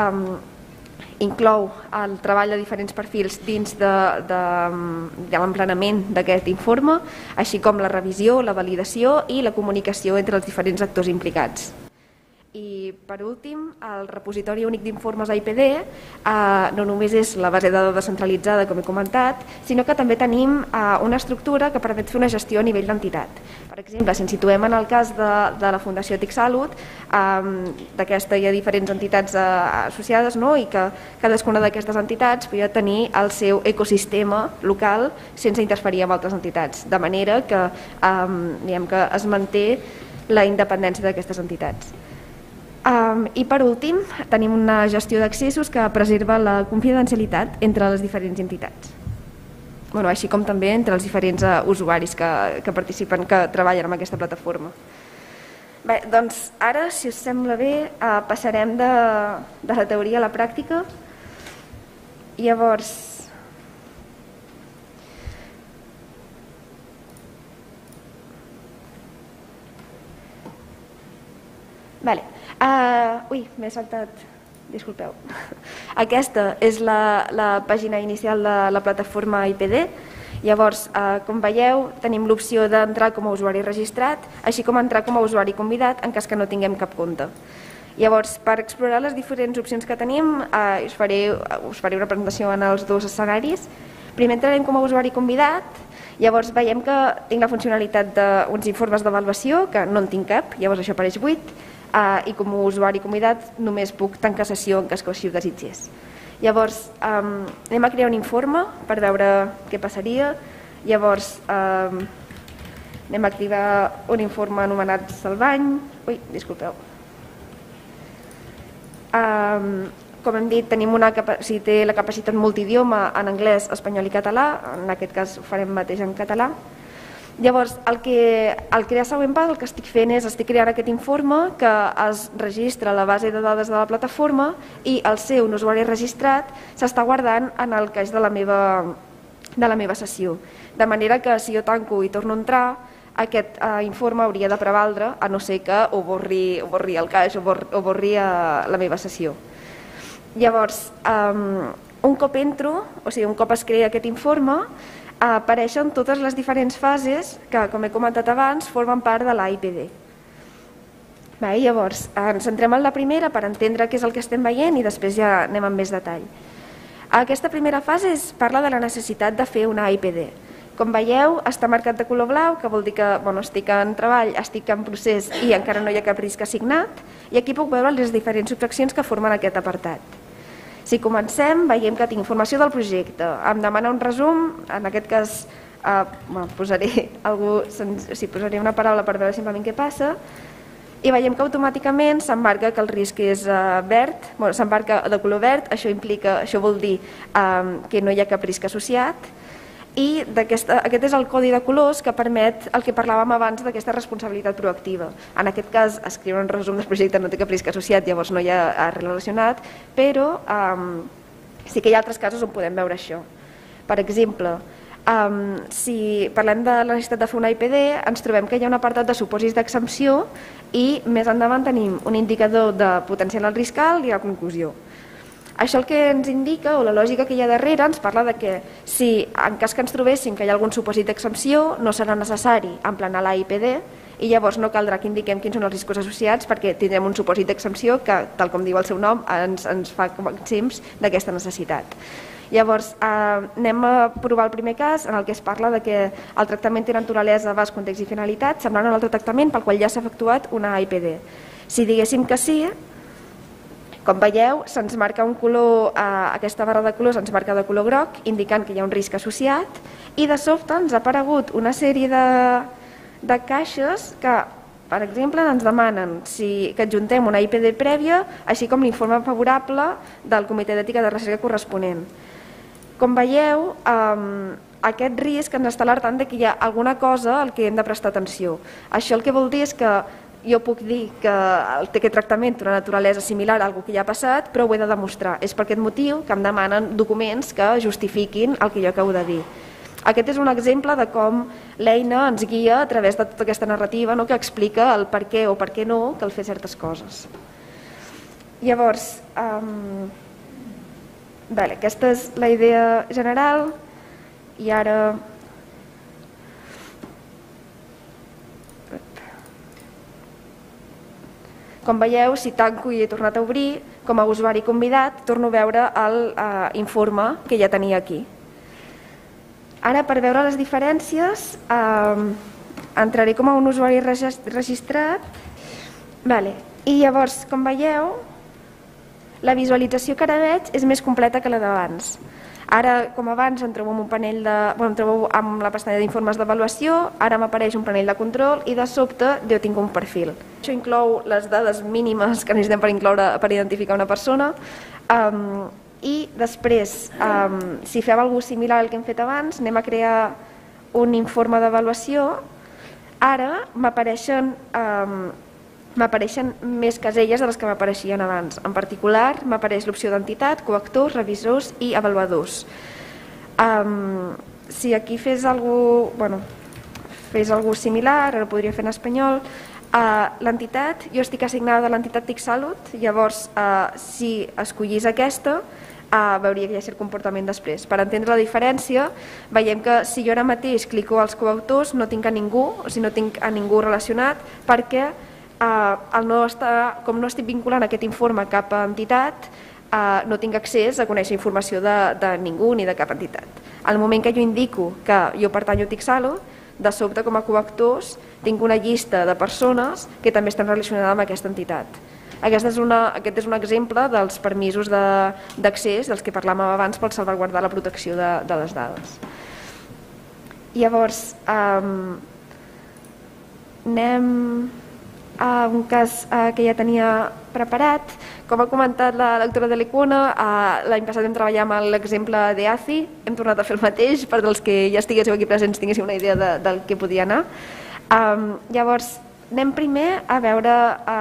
Speaker 7: inclou el treball de diferents perfils dins de l'emplenament d'aquest informe, així com la revisió, la validació i la comunicació entre els diferents actors implicats. I per últim, el repositori únic d'informes IPD no només és la base de dades descentralitzada, com he comentat, sinó que també tenim una estructura que permet fer una gestió a nivell d'entitat. Per exemple, si ens situem en el cas de la Fundació TIC Salut, d'aquesta hi ha diferents entitats associades i que cadascuna d'aquestes entitats podria tenir el seu ecosistema local sense interferir amb altres entitats, de manera que es manté la independència d'aquestes entitats. I per últim, tenim una gestió d'accessos que preserva la confidencialitat entre les diferents entitats, així com també entre els diferents usuaris que participen, que treballen en aquesta plataforma. Bé, doncs ara, si us sembla bé, passarem de la teoria a la pràctica. Llavors, Vale. Ui, m'he saltat. Disculpeu. Aquesta és la pàgina inicial de la plataforma IPD. Llavors, com veieu, tenim l'opció d'entrar com a usuari registrat, així com entrar com a usuari convidat en cas que no tinguem cap compte. Llavors, per explorar les diferents opcions que tenim, us faré una presentació en els dos escenaris. Primer entrarem com a usuari convidat, llavors veiem que tinc la funcionalitat d'uns informes d'avaluació, que no en tinc cap, llavors això apareix buit, i com a usuari convidat només puc tancar sessió en cas que així ho desitgés. Llavors, anem a crear un informe per veure què passaria. Llavors, anem a activar un informe anomenat Salvany. Ui, disculpeu. Com hem dit, té la capacitat multidioma en anglès, espanyol i català. En aquest cas ho farem mateix en català. Llavors, al crear següent pas, el que estic fent és estic creant aquest informe que es registra a la base de dades de la plataforma i el ser un usuari registrat s'està guardant en el caix de la meva sessió. De manera que si jo tanco i torno a entrar, aquest informe hauria de prevaldre, a no ser que ho borri el caix o borri la meva sessió. Llavors, un cop entro, o sigui, un cop es crea aquest informe, apareixen totes les diferents fases que, com he comentat abans, formen part de l'AIPD. Llavors, ens centrem en la primera per entendre què és el que estem veient i després ja anem amb més detall. Aquesta primera fase parla de la necessitat de fer una AIPD. Com veieu, està marcat de color blau, que vol dir que estic en treball, estic en procés i encara no hi ha cap risc assignat, i aquí puc veure les diferents subseccions que formen aquest apartat. Si comencem, veiem que tinc informació del projecte, em demana un resum, en aquest cas posaré una paraula per veure simplement què passa, i veiem que automàticament s'emmarca que el risc és verd, s'emmarca de color verd, això vol dir que no hi ha cap risc associat, i aquest és el codi de colors que permet el que parlàvem abans d'aquesta responsabilitat proactiva. En aquest cas, escriure un resum del projecte no té cap risc associat, llavors no hi ha res relacionat, però sí que hi ha altres casos on podem veure això. Per exemple, si parlem de la necessitat de fer una IPD, ens trobem que hi ha un apartat de supòsits d'exempció i més endavant tenim un indicador de potencial al risc alt i la conclusió. Això el que ens indica, o la lògica que hi ha darrere, ens parla de que si en cas que ens trobéssim que hi ha algun supòsit d'exempció, no serà necessari emplenar la IPD i llavors no caldrà que indiquem quins són els riscos associats perquè tindrem un supòsit d'exempció que, tal com diu el seu nom, ens fa exempts d'aquesta necessitat. Llavors, anem a provar el primer cas en el que es parla de que el tractament té naturalesa, abast, context i finalitat, semblant a l'altre tractament pel qual ja s'ha efectuat una IPD. Si diguéssim que sí, com veieu, se'ns marca un color, aquesta barra de colors ens marca de color groc, indicant que hi ha un risc associat, i de sobte ens ha aparegut una sèrie de caixes que, per exemple, ens demanen que adjuntem una IPD prèvia, així com l'informe favorable del Comitè d'Ètica de Recerca corresponent. Com veieu, aquest risc ens està alertant que hi ha alguna cosa al que hem de prestar atenció. Això el que vol dir és que jo puc dir que aquest tractament té una naturalesa similar a alguna que ja ha passat, però ho he de demostrar. És per aquest motiu que em demanen documents que justifiquin el que jo acabo de dir. Aquest és un exemple de com l'eina ens guia a través de tota aquesta narrativa que explica el per què o per què no cal fer certes coses. Llavors, aquesta és la idea general i ara... Com veieu, si tanco i he tornat a obrir, com a usuari convidat, torno a veure l'informe que ja tenia aquí. Ara, per veure les diferències, entraré com a un usuari registrat. I llavors, com veieu, la visualització que ara veig és més completa que la d'abans. Ara, com abans, em trobo amb la pestanya d'informes d'avaluació, ara m'apareix un panell de control i de sobte jo tinc un perfil. Això inclou les dades mínimes que necessitem per identificar una persona i després, si fem alguna cosa similar al que hem fet abans, anem a crear un informe d'avaluació. Ara m'apareixen més caselles de les que m'apareixien abans. En particular, m'apareix l'opció d'entitat, coactors, revisors i avaluadors. Si aquí fes alguna cosa similar, ara ho podria fer en espanyol, L'entitat, jo estic assignada a l'entitat TIC Salut, llavors si escollís aquesta, veuria que hi ha cert comportament després. Per entendre la diferència, veiem que si jo ara mateix clico als coautors no tinc a ningú, o sigui, no tinc a ningú relacionat, perquè com no estic vinculant aquest informe a cap entitat, no tinc accés a conèixer informació de ningú ni de cap entitat. Al moment que jo indico que jo pertanyo a TIC Salut, de sobte com a coactors tinc una llista de persones que també estan relacionades amb aquesta entitat. Aquest és un exemple dels permisos d'accés dels que parlàvem abans per salvaguardar la protecció de les dades. Llavors, anem a un cas que ja tenia preparat. Com ha comentat la doctora de l'Icona, l'any passat vam treballar amb l'exemple d'EACI, hem tornat a fer el mateix, per als que ja estiguéssiu aquí presents tinguéssiu una idea del que podia anar. Llavors, anem primer a veure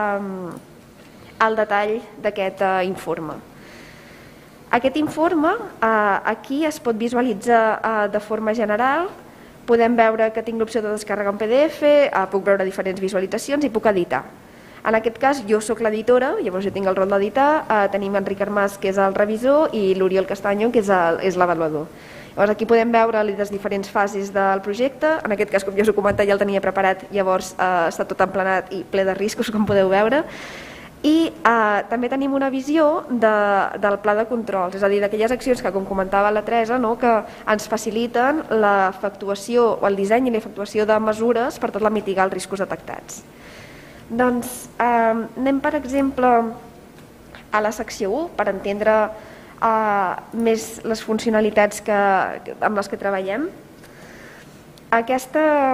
Speaker 7: el detall d'aquest informe. Aquest informe aquí es pot visualitzar de forma general. Podem veure que tinc l'opció de descàrrega en PDF, puc veure diferents visualitzacions i puc editar. En aquest cas jo sóc l'editora, llavors jo tinc el rol d'editar, tenim Enric Armàs, que és el revisor, i l'Oriol Castanyo, que és l'avaluador. Llavors aquí podem veure les diferents fases del projecte. En aquest cas, com ja us he comentat, ja el tenia preparat, llavors està tot emplenat i ple de riscos, com podeu veure. I també tenim una visió del pla de controls, és a dir, d'aquelles accions que, com comentava la Teresa, que ens faciliten l'efectuació o el disseny i l'efectuació de mesures per tot mitigar els riscos detectats. Doncs anem, per exemple, a la secció 1 per entendre més les funcionalitats amb les que treballem. Aquesta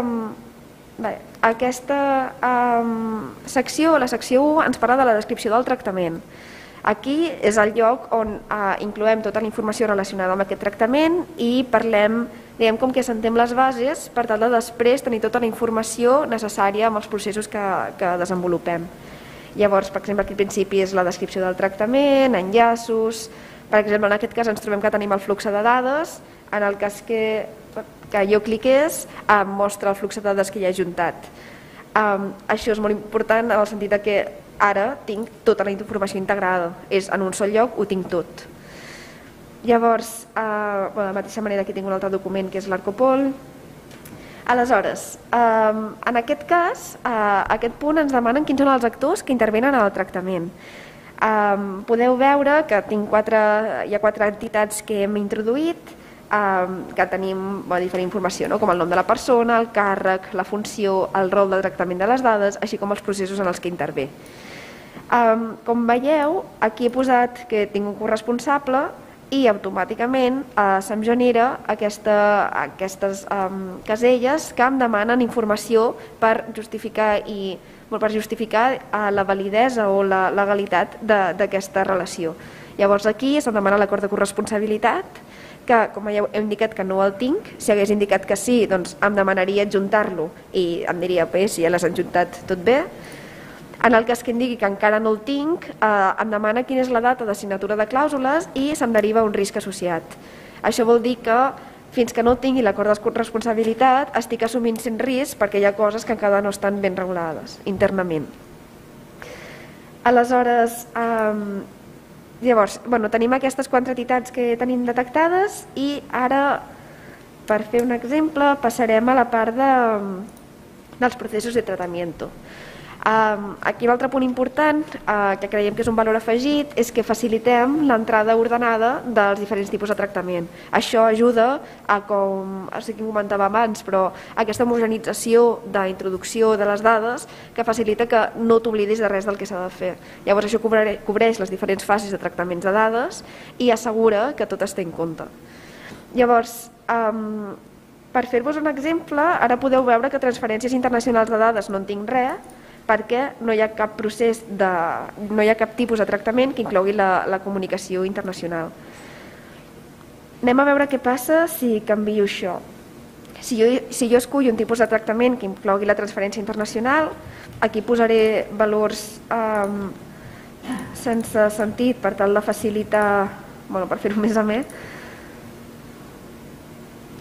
Speaker 7: secció, la secció 1, ens parla de la descripció del tractament. Aquí és el lloc on incloem tota la informació relacionada amb aquest tractament i parlem, diguem, com que assentem les bases per tal de després tenir tota la informació necessària amb els processos que desenvolupem. Llavors, per exemple, aquí al principi és la descripció del tractament, enllaços. Per exemple, en aquest cas ens trobem que tenim el flux de dades. En el cas que jo cliqués, em mostra el flux de dades que hi ha ajuntat. Això és molt important en el sentit que ara tinc tota la informació integrada. És en un sol lloc, ho tinc tot. Llavors, de la mateixa manera aquí tinc un altre document que és l'Arcopol. Aleshores, en aquest cas, aquest punt ens demanen quins són els actors que intervenen en el tractament. Podeu veure que hi ha 4 entitats que hem introduït, que tenim diferent informació, com el nom de la persona, el càrrec, la funció, el rol de tractament de les dades, així com els processos en els que intervé. Com veieu, aquí he posat que tinc un corresponsable i automàticament se'm genera aquestes caselles que em demanen informació per justificar la validesa o la legalitat d'aquesta relació. Llavors aquí se'm demana l'acord de corresponsabilitat, que com he indicat que no el tinc. Si hagués indicat que sí, doncs em demanaria adjuntar-lo i em diria si ja l'has adjuntat tot bé. En el cas que indiqui que encara no el tinc, em demana quina és la data de signatura de clàusules i se'm deriva un risc associat. Això vol dir que fins que no tingui l'acord de responsabilitat estic assumint sent risc perquè hi ha coses que encara no estan ben regulades internament. Aleshores, llavors, tenim aquestes 4 entitats que tenim detectades i ara, per fer un exemple, passarem a la part dels processos de tractament. Aquí l'altre punt important, que creiem que és un valor afegit, és que facilitem l'entrada ordenada dels diferents tipus de tractament. Això ajuda a, com comentava abans, però aquesta homogenització d'introducció de les dades que facilita que no t'oblidis de res del que s'ha de fer. Llavors això cobreix les diferents fases de tractaments de dades i assegura que tot es té en compte. Llavors, per fer-vos un exemple, ara podeu veure que transferències internacionals de dades no en tinc res, perquè no hi ha cap tipus de tractament que inclogui la comunicació internacional. Anem a veure què passa si canvio això. Si jo escullo un tipus de tractament que inclogui la transferència internacional, aquí posaré valors sense sentit per tal de facilitar, per fer-ho més amè.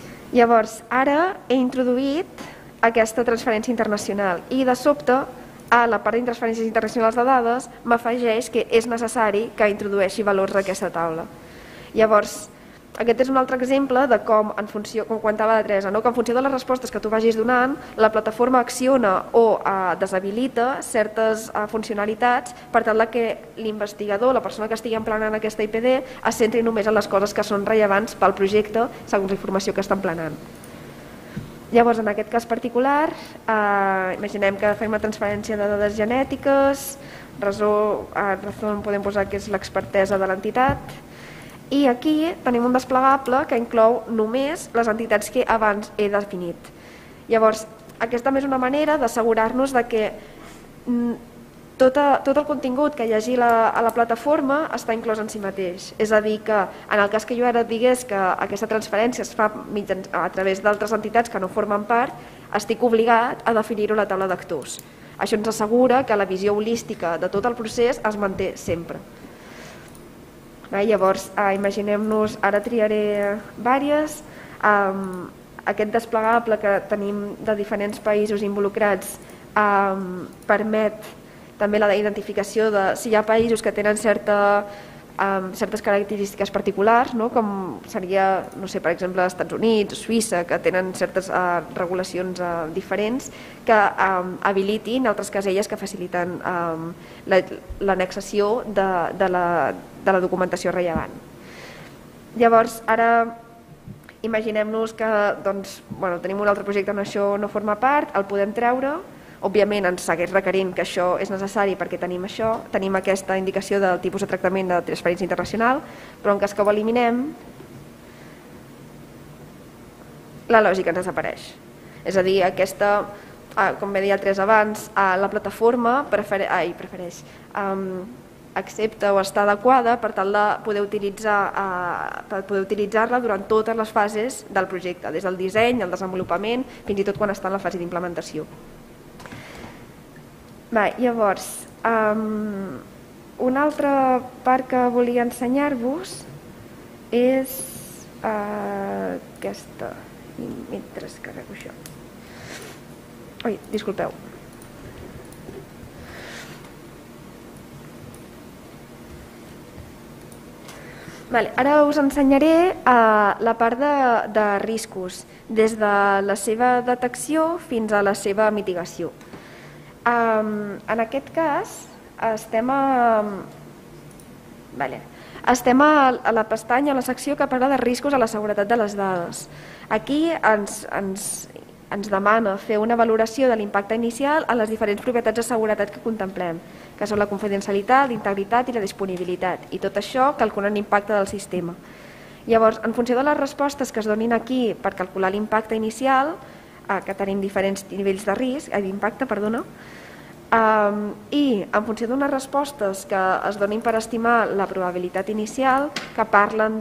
Speaker 7: Llavors, ara he introduït aquesta transferència internacional i de sobte a la part d'intransferències internacionals de dades m'afegeix que és necessari que introdueixi valors a aquesta taula. Llavors, aquest és un altre exemple de com, en funció, com comentava la Teresa, que en funció de les respostes que tu vagis donant, la plataforma acciona o deshabilita certes funcionalitats per tal que l'investigador, la persona que estigui emplenant aquesta IPD, es centri només en les coses que són rellevants pel projecte segons la informació que està emplenant. Llavors, en aquest cas particular, imaginem que fem una transferència de dades genètiques, raó on podem posar que és l'expertesa de l'entitat, i aquí tenim un desplegable que inclou només les entitats que abans he definit. Llavors, aquesta també és una manera d'assegurar-nos que tot el contingut que hi hagi a la plataforma està inclòs en si mateix. És a dir, que en el cas que jo ara digués que aquesta transferència es fa a través d'altres entitats que no formen part, estic obligat a definir-ho a la taula d'actors. Això ens assegura que la visió holística de tot el procés es manté sempre. Llavors, imaginem-nos, ara triaré diverses, aquest desplegable que tenim de diferents països involucrats permet també la identificació de si hi ha països que tenen certes característiques particulars, com seria, no sé, per exemple, els Estats Units o Suïssa, que tenen certes regulacions diferents que habilitin altres caselles que faciliten l'annexació de la documentació rellevant. Llavors, ara imaginem-nos que tenim un altre projecte on això no forma part, el podem treure. Òbviament ens segueix requerint que això és necessari perquè tenim aquesta indicació del tipus de tractament de transferència internacional, però en cas que ho eliminem, la lògica ens desapareix. És a dir, aquesta, com bé deia Teresa abans, la plataforma accepta o està adequada per tal de poder utilitzar-la durant totes les fases del projecte, des del disseny, el desenvolupament, fins i tot quan està en la fase d'implementació. Llavors, una altra part que volia ensenyar-vos és aquesta, mentre carrego això. Ui, disculpeu. Ara us ensenyaré la part de riscos, des de la seva detecció fins a la seva mitigació. En aquest cas estem a la pestanya, a la secció que parla de riscos a la seguretat de les dades. Aquí ens demana fer una valoració de l'impacte inicial a les diferents propietats de seguretat que contemplem, que són la confidencialitat, l'integritat i la disponibilitat, i tot això calculant l'impacte del sistema. Llavors, en funció de les respostes que es donin aquí per calcular l'impacte inicial, que tenim diferents nivells de risc, d'impacte, i en funció d'unes respostes que es donin per estimar la probabilitat inicial, que parlen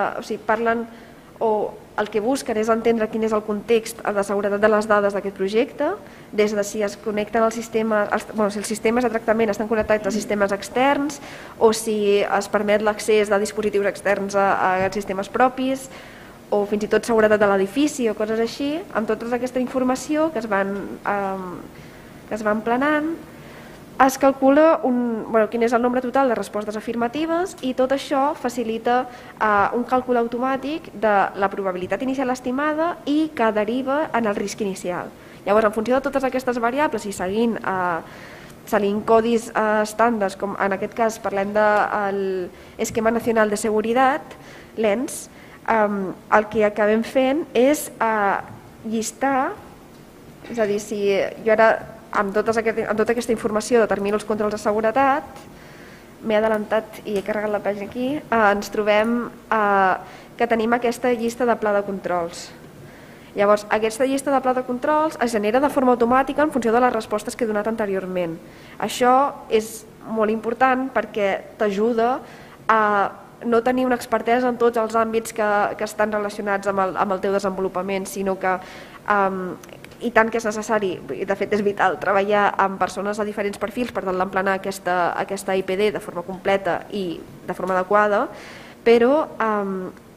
Speaker 7: o el que busquen és entendre quin és el context de seguretat de les dades d'aquest projecte, des de si es connecten als sistemes, si els sistemes de tractament estan connectats als sistemes externs o si es permet l'accés de dispositius externs a sistemes propis, o fins i tot seguretat de l'edifici o coses així. Amb tota aquesta informació que es van emplenant, es calcula quin és el nombre total de respostes afirmatives, i tot això facilita un càlcul automàtic de la probabilitat inicial estimada i que deriva en el risc inicial. Llavors, en funció de totes aquestes variables i seguint codis estàndards, com en aquest cas parlem de l'Esquema Nacional de Seguretat, l'ENS, el que acabem fent és llistar, és a dir, si jo ara amb tota aquesta informació determino els controls de seguretat, m'he adelantat i he carregat la pàgina aquí, ens trobem que tenim aquesta llista de pla de controls. Llavors, aquesta llista de pla de controls es genera de forma automàtica en funció de les respostes que he donat anteriorment. Això és molt important perquè t'ajuda a no tenir una expertesa en tots els àmbits que estan relacionats amb el teu desenvolupament, sinó que, i tant que és necessari, i de fet és vital, treballar amb persones de diferents perfils per tal d'emplenar aquesta IPD de forma completa i de forma adequada, però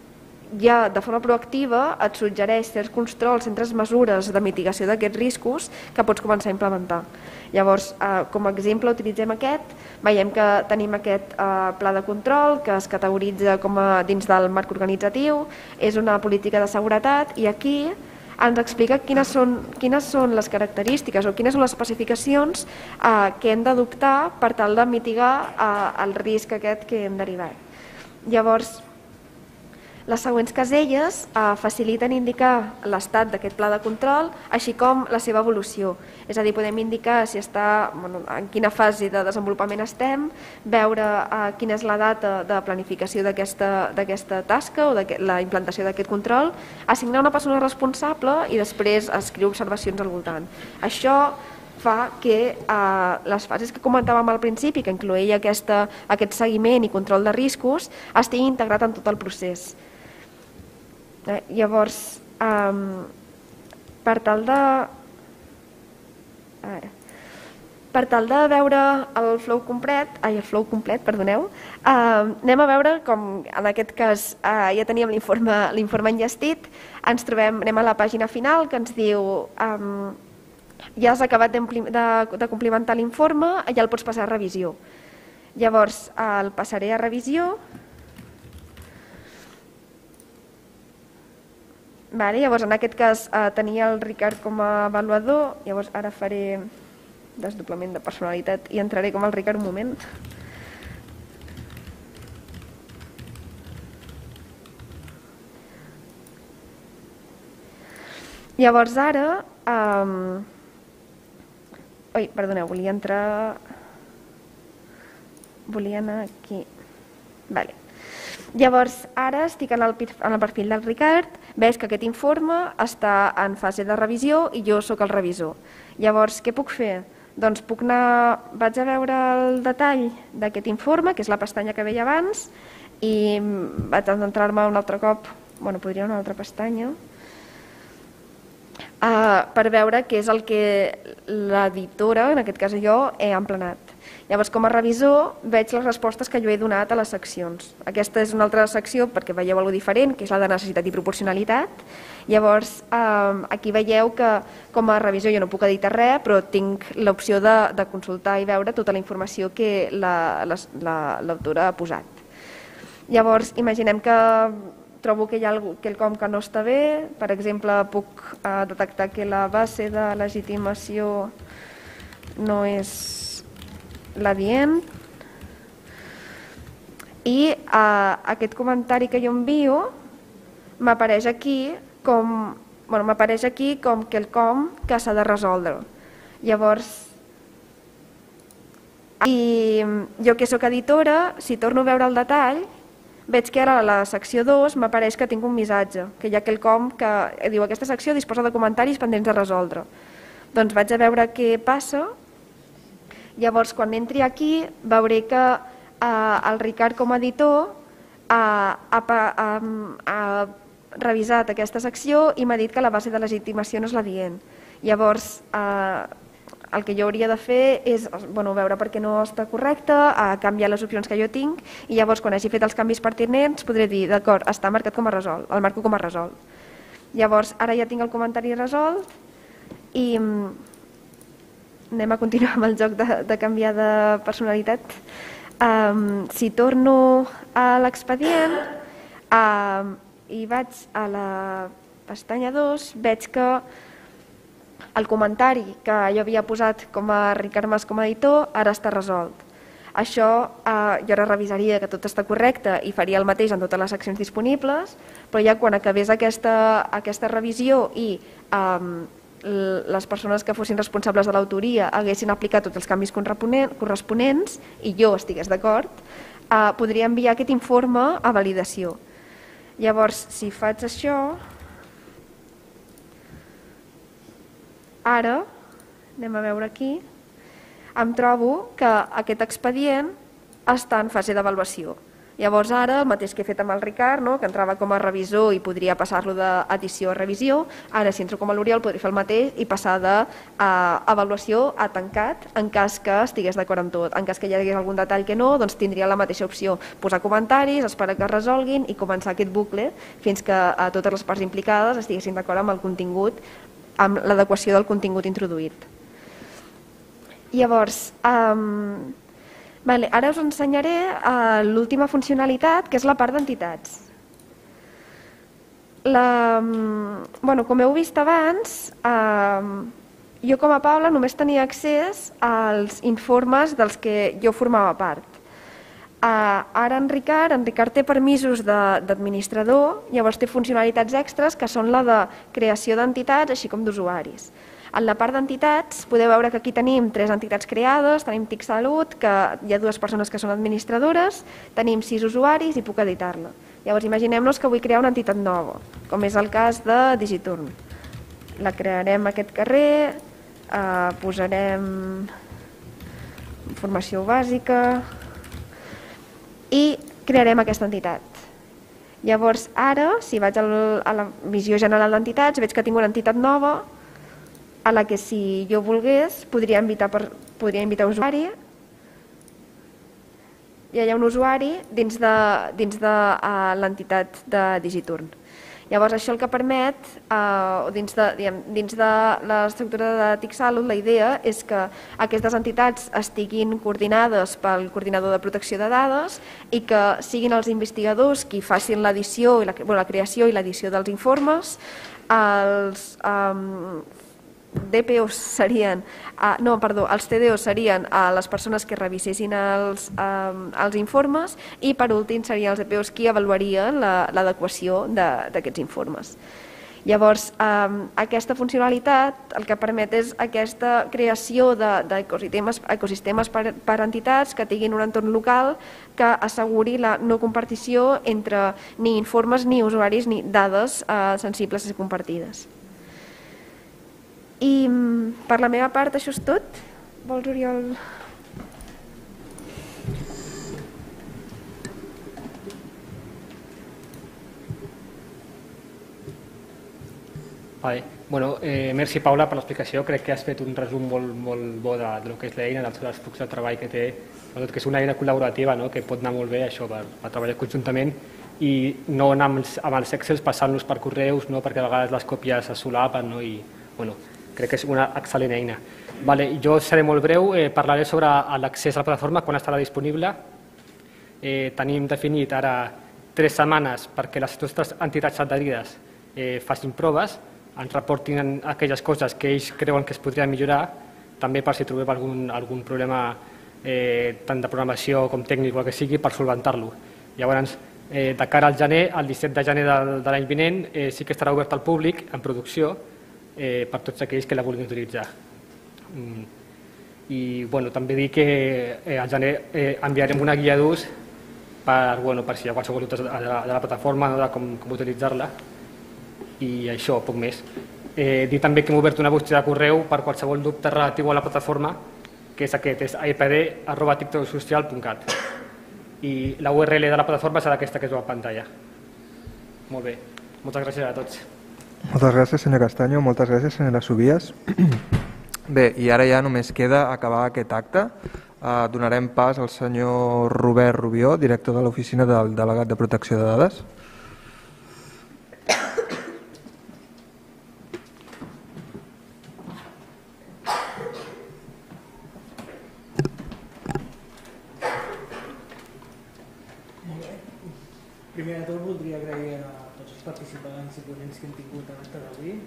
Speaker 7: ja de forma proactiva et suggereix certs controls, certes mesures de mitigació d'aquests riscos que pots començar a implementar. Llavors, com a exemple utilitzem aquest, veiem que tenim aquest pla de control que es categoritza com a dins del marc organitzatiu, és una política de seguretat i aquí ens explica quines són les característiques o quines són les especificacions que hem d'adoptar per tal de mitigar el risc aquest que hem derivat. Llavors, les següents caselles faciliten indicar l'estat d'aquest pla de control, així com la seva evolució. És a dir, podem indicar si està, en quina fase de desenvolupament estem, veure quina és la data de planificació d'aquesta tasca o de la implantació d'aquest control, assignar una persona responsable i després escriure observacions al voltant. Això fa que les fases que comentàvem al principi, que incloïa aquest seguiment i control de riscos, estigui integrat en tot el procés. Llavors, per tal de veure el flow complet, anem a veure com en aquest cas ja teníem l'informe enllestit, anem a la pàgina final que ens diu ja has acabat de complimentar l'informe, ja el pots passar a revisió. Llavors el passaré a revisió. Llavors, en aquest cas tenia el Ricard com a avaluador, llavors ara faré desdoblament de personalitat i entraré com el Ricard un moment. Llavors ara... perdoneu, volia entrar... Volia anar aquí. Llavors, ara estic en el perfil del Ricard, veig que aquest informe està en fase de revisió i jo sóc el revisor. Llavors, què puc fer? Doncs vaig a veure el detall d'aquest informe, que és la pestanya que veia abans, i vaig entrar-me un altre cop, podria una altra pestanya, per veure què és el que l'editora, en aquest cas jo, he emplenat. Llavors, com a revisor, veig les respostes que jo he donat a les seccions. Aquesta és una altra secció perquè veieu alguna cosa diferent, que és la de necessitat i proporcionalitat. Llavors, aquí veieu que com a revisor jo no puc editar res, però tinc l'opció de consultar i veure tota la informació que l'autora ha posat. Llavors, imaginem que trobo que hi ha quelcom que no està bé. Per exemple, puc detectar que la base de legitimació no és l'adient i aquest comentari que jo envio m'apareix aquí com quelcom que s'ha de resoldre. Llavors, jo que sóc editora, si torno a veure el detall, veig que ara a la secció 2 m'apareix que tinc un missatge, que hi ha quelcom que diu aquesta secció disposa de comentaris pendents de resoldre. Doncs vaig a veure què passa. Llavors, quan entri aquí, veuré que el Ricard com a editor ha revisat aquesta secció i m'ha dit que la base de legitimació no és l'adient. Llavors, el que jo hauria de fer és veure per què no està correcte, canviar les opcions que jo tinc i llavors, quan hagi fet els canvis pertinents, podré dir, d'acord, està marcat com a resolt, el marco com a resolt. Llavors, ara ja tinc el comentari resolt i anem a continuar amb el joc de canviar de personalitat. Si torno a l'expedient i vaig a la pestanya 2, veig que el comentari que jo havia posat com a Ricard Mas com a editor ara està resolt. Això jo ara revisaria que tot està correcte i faria el mateix en totes les seccions disponibles, però ja quan acabés aquesta revisió i les persones que fossin responsables de l'autoria haguessin aplicat tots els canvis corresponents i jo estigués d'acord, podria enviar aquest informe a validació. Llavors, si faig això, ara, anem a veure aquí, em trobo que aquest expedient està en fase d'avaluació. Llavors ara, el mateix que he fet amb el Ricard, que entrava com a revisor i podria passar-lo d'edició a revisió, ara si entro com a l'Oriol podria fer el mateix i passar d'avaluació a tancat en cas que estigués d'acord amb tot. En cas que hi hagués algun detall que no, doncs tindria la mateixa opció, posar comentaris, esperar que es resolguin i començar aquest bucle fins que totes les parts implicades estiguessin d'acord amb el contingut, amb l'adequació del contingut introduït. Llavors, ara us ensenyaré l'última funcionalitat, que és la part d'entitats. Com heu vist abans, jo com a Paula només tenia accés als informes dels que jo formava part. Ara en Ricard té permisos d'administrador, llavors té funcionalitats extres que són la de creació d'entitats així com d'usuaris. En la part d'entitats podeu veure que aquí tenim 3 entitats creades, tenim TIC Salut, que hi ha 2 persones que són administradores, tenim 6 usuaris i puc editar-la. Llavors imaginem-nos que vull crear una entitat nova, com és el cas de Digiturn. La crearem a aquest carrer, posarem informació bàsica i crearem aquesta entitat. Llavors ara, si vaig a la visió general d'entitats, veig que tinc una entitat nova a la que si jo volgués podria invitar usuari. Hi ha un usuari dins de l'entitat de Digiturn. Llavors això el que permet, dins de l'estructura de TIC Salut, la idea és que aquestes entitats estiguin coordinades pel coordinador de protecció de dades i que siguin els investigadors qui facin l'edició, la creació i l'edició dels informes, els DPOs serien, els TDOs serien les persones que revisessin els informes i per últim serien els DPOs qui avaluarien l'adequació d'aquests informes. Llavors, aquesta funcionalitat el que permet és aquesta creació d'ecosistemes per entitats que tinguin un entorn local que asseguri la no compartició entre ni informes, ni usuaris, ni dades sensibles a ser compartides. I per la meva part això és tot. Vols, Oriol?
Speaker 8: Merci, Paula, per l'explicació. Crec que has fet un resum molt bo del que és l'eina, dels fluxos de treball que té, que és una eina col·laborativa que pot anar molt bé això per treballar conjuntament i no anar amb els Excels passant-los per correus, perquè a vegades les còpies es solapen i crec que és una excel·lent eina. Jo seré molt breu, parlaré sobre l'accés a la plataforma, quan estarà disponible. Tenim definit ara 3 setmanes perquè les nostres entitats adherides facin proves, ens reportin aquelles coses que ells creuen que es podrien millorar, també per si trobem algun problema tant de programació com tècnic o el que sigui, per solventar-lo. Llavors, de cara al gener, el 17 de gener de l'any vinent, sí que estarà obert al públic en producció, per tots aquells que la vulguin utilitzar. I també dir que al gener enviarem una guia d'ús per si hi ha qualsevol dubte de la plataforma, de com utilitzar-la, i això, poc més. Dir també que hem obert una bústia de correu per qualsevol dubte relatiu a la plataforma, que és aquest, és aepd@tictoksocial.cat, i la URL de la plataforma serà aquesta que es veu a pantalla. Molt bé, moltes gràcies a tots.
Speaker 1: Moltes gràcies, senyor Castaño. Moltes gràcies, senyora Subias. Bé, i ara ja només queda acabar aquest acte. Donarem pas al senyor Robert Rubió, director de l'Oficina del Delegat de Protecció de Dades.
Speaker 9: Primer de tot voldria agrair a tots els participants i ponents que hem tingut en l'acte d'avui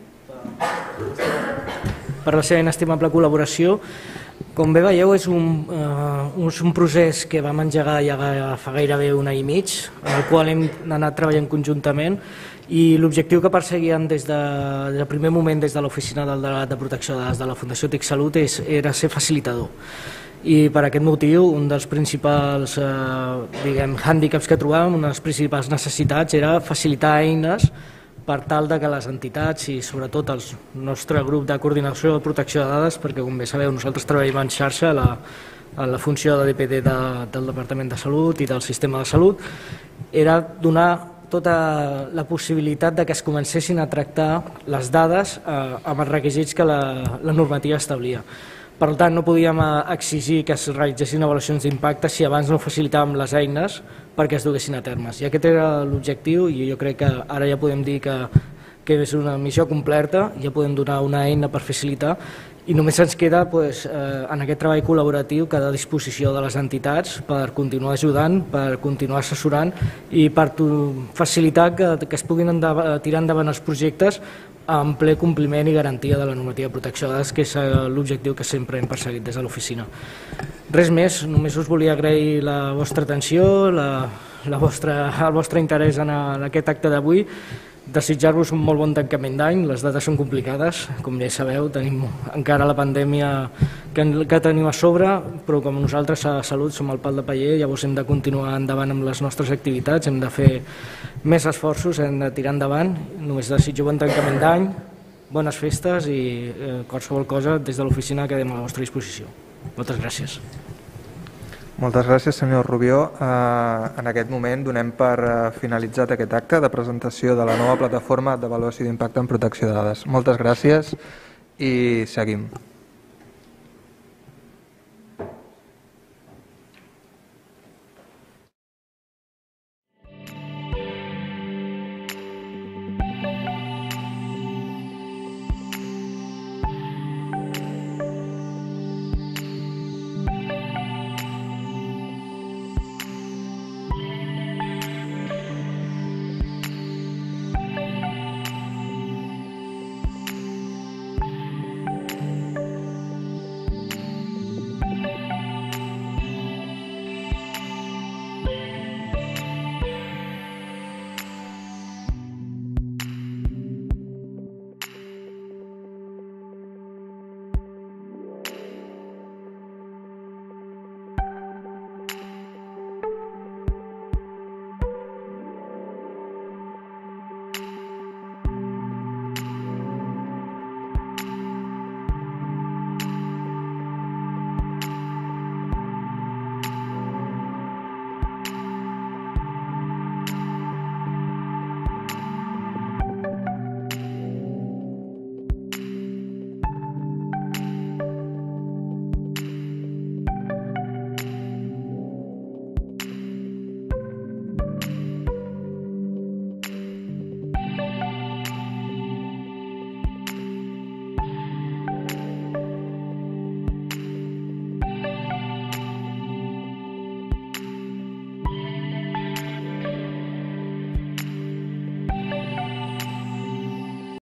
Speaker 9: per la seva inestimable col·laboració. Com bé veieu, és un procés que vam engegar ja fa gairebé un any i mig, en el qual hem anat treballant conjuntament, i l'objectiu que perseguíem des del primer moment des de l'Oficina del Delegat de Protecció de Dades de la Fundació TIC Salut era ser facilitador. I per aquest motiu, un dels principals hàndicaps que trobàvem, una de les principals necessitats era facilitar eines per tal que les entitats i sobretot el nostre grup de coordinació de protecció de dades, perquè com bé sabeu nosaltres treballem en xarxa, la funció de DPD del Departament de Salut i del sistema de salut, era donar tota la possibilitat de que es comencessin a tractar les dades amb els requisits que la normativa establia. Per tant, no podíem exigir que es realitzessin avaluacions d'impacte si abans no facilitàvem les eines perquè es duguessin a termes. I aquest era l'objectiu i jo crec que ara ja podem dir que és una missió completa, ja podem donar una eina per facilitar i només ens queda en aquest treball col·laboratiu quedar a disposició de les entitats per continuar ajudant, per continuar assessorant i per facilitar que es puguin tirar endavant els projectes en ple compliment i garantia de la normativa de protecció de dades, que és l'objectiu que sempre hem perseguit des de l'oficina. Res més, només us volia agrair la vostra atenció, el vostre interès en aquest acte d'avui, desitjar-vos un molt bon tancament d'any. Les dates són complicades, com ja sabeu, tenim encara la pandèmia que tenim a sobre, però com nosaltres a Salut som el pal de paller, llavors hem de continuar endavant amb les nostres activitats, hem de fer més esforços, hem de tirar endavant. Només desitjo bon tancament d'any, bones festes i qualsevol cosa des de l'oficina quedem a la vostra disposició. Moltes gràcies.
Speaker 1: Moltes gràcies, senyor Rubió. En aquest moment donem per finalitzat aquest acte de presentació de la nova plataforma d'avaluació d'impacte en protecció de dades. Moltes gràcies i seguim.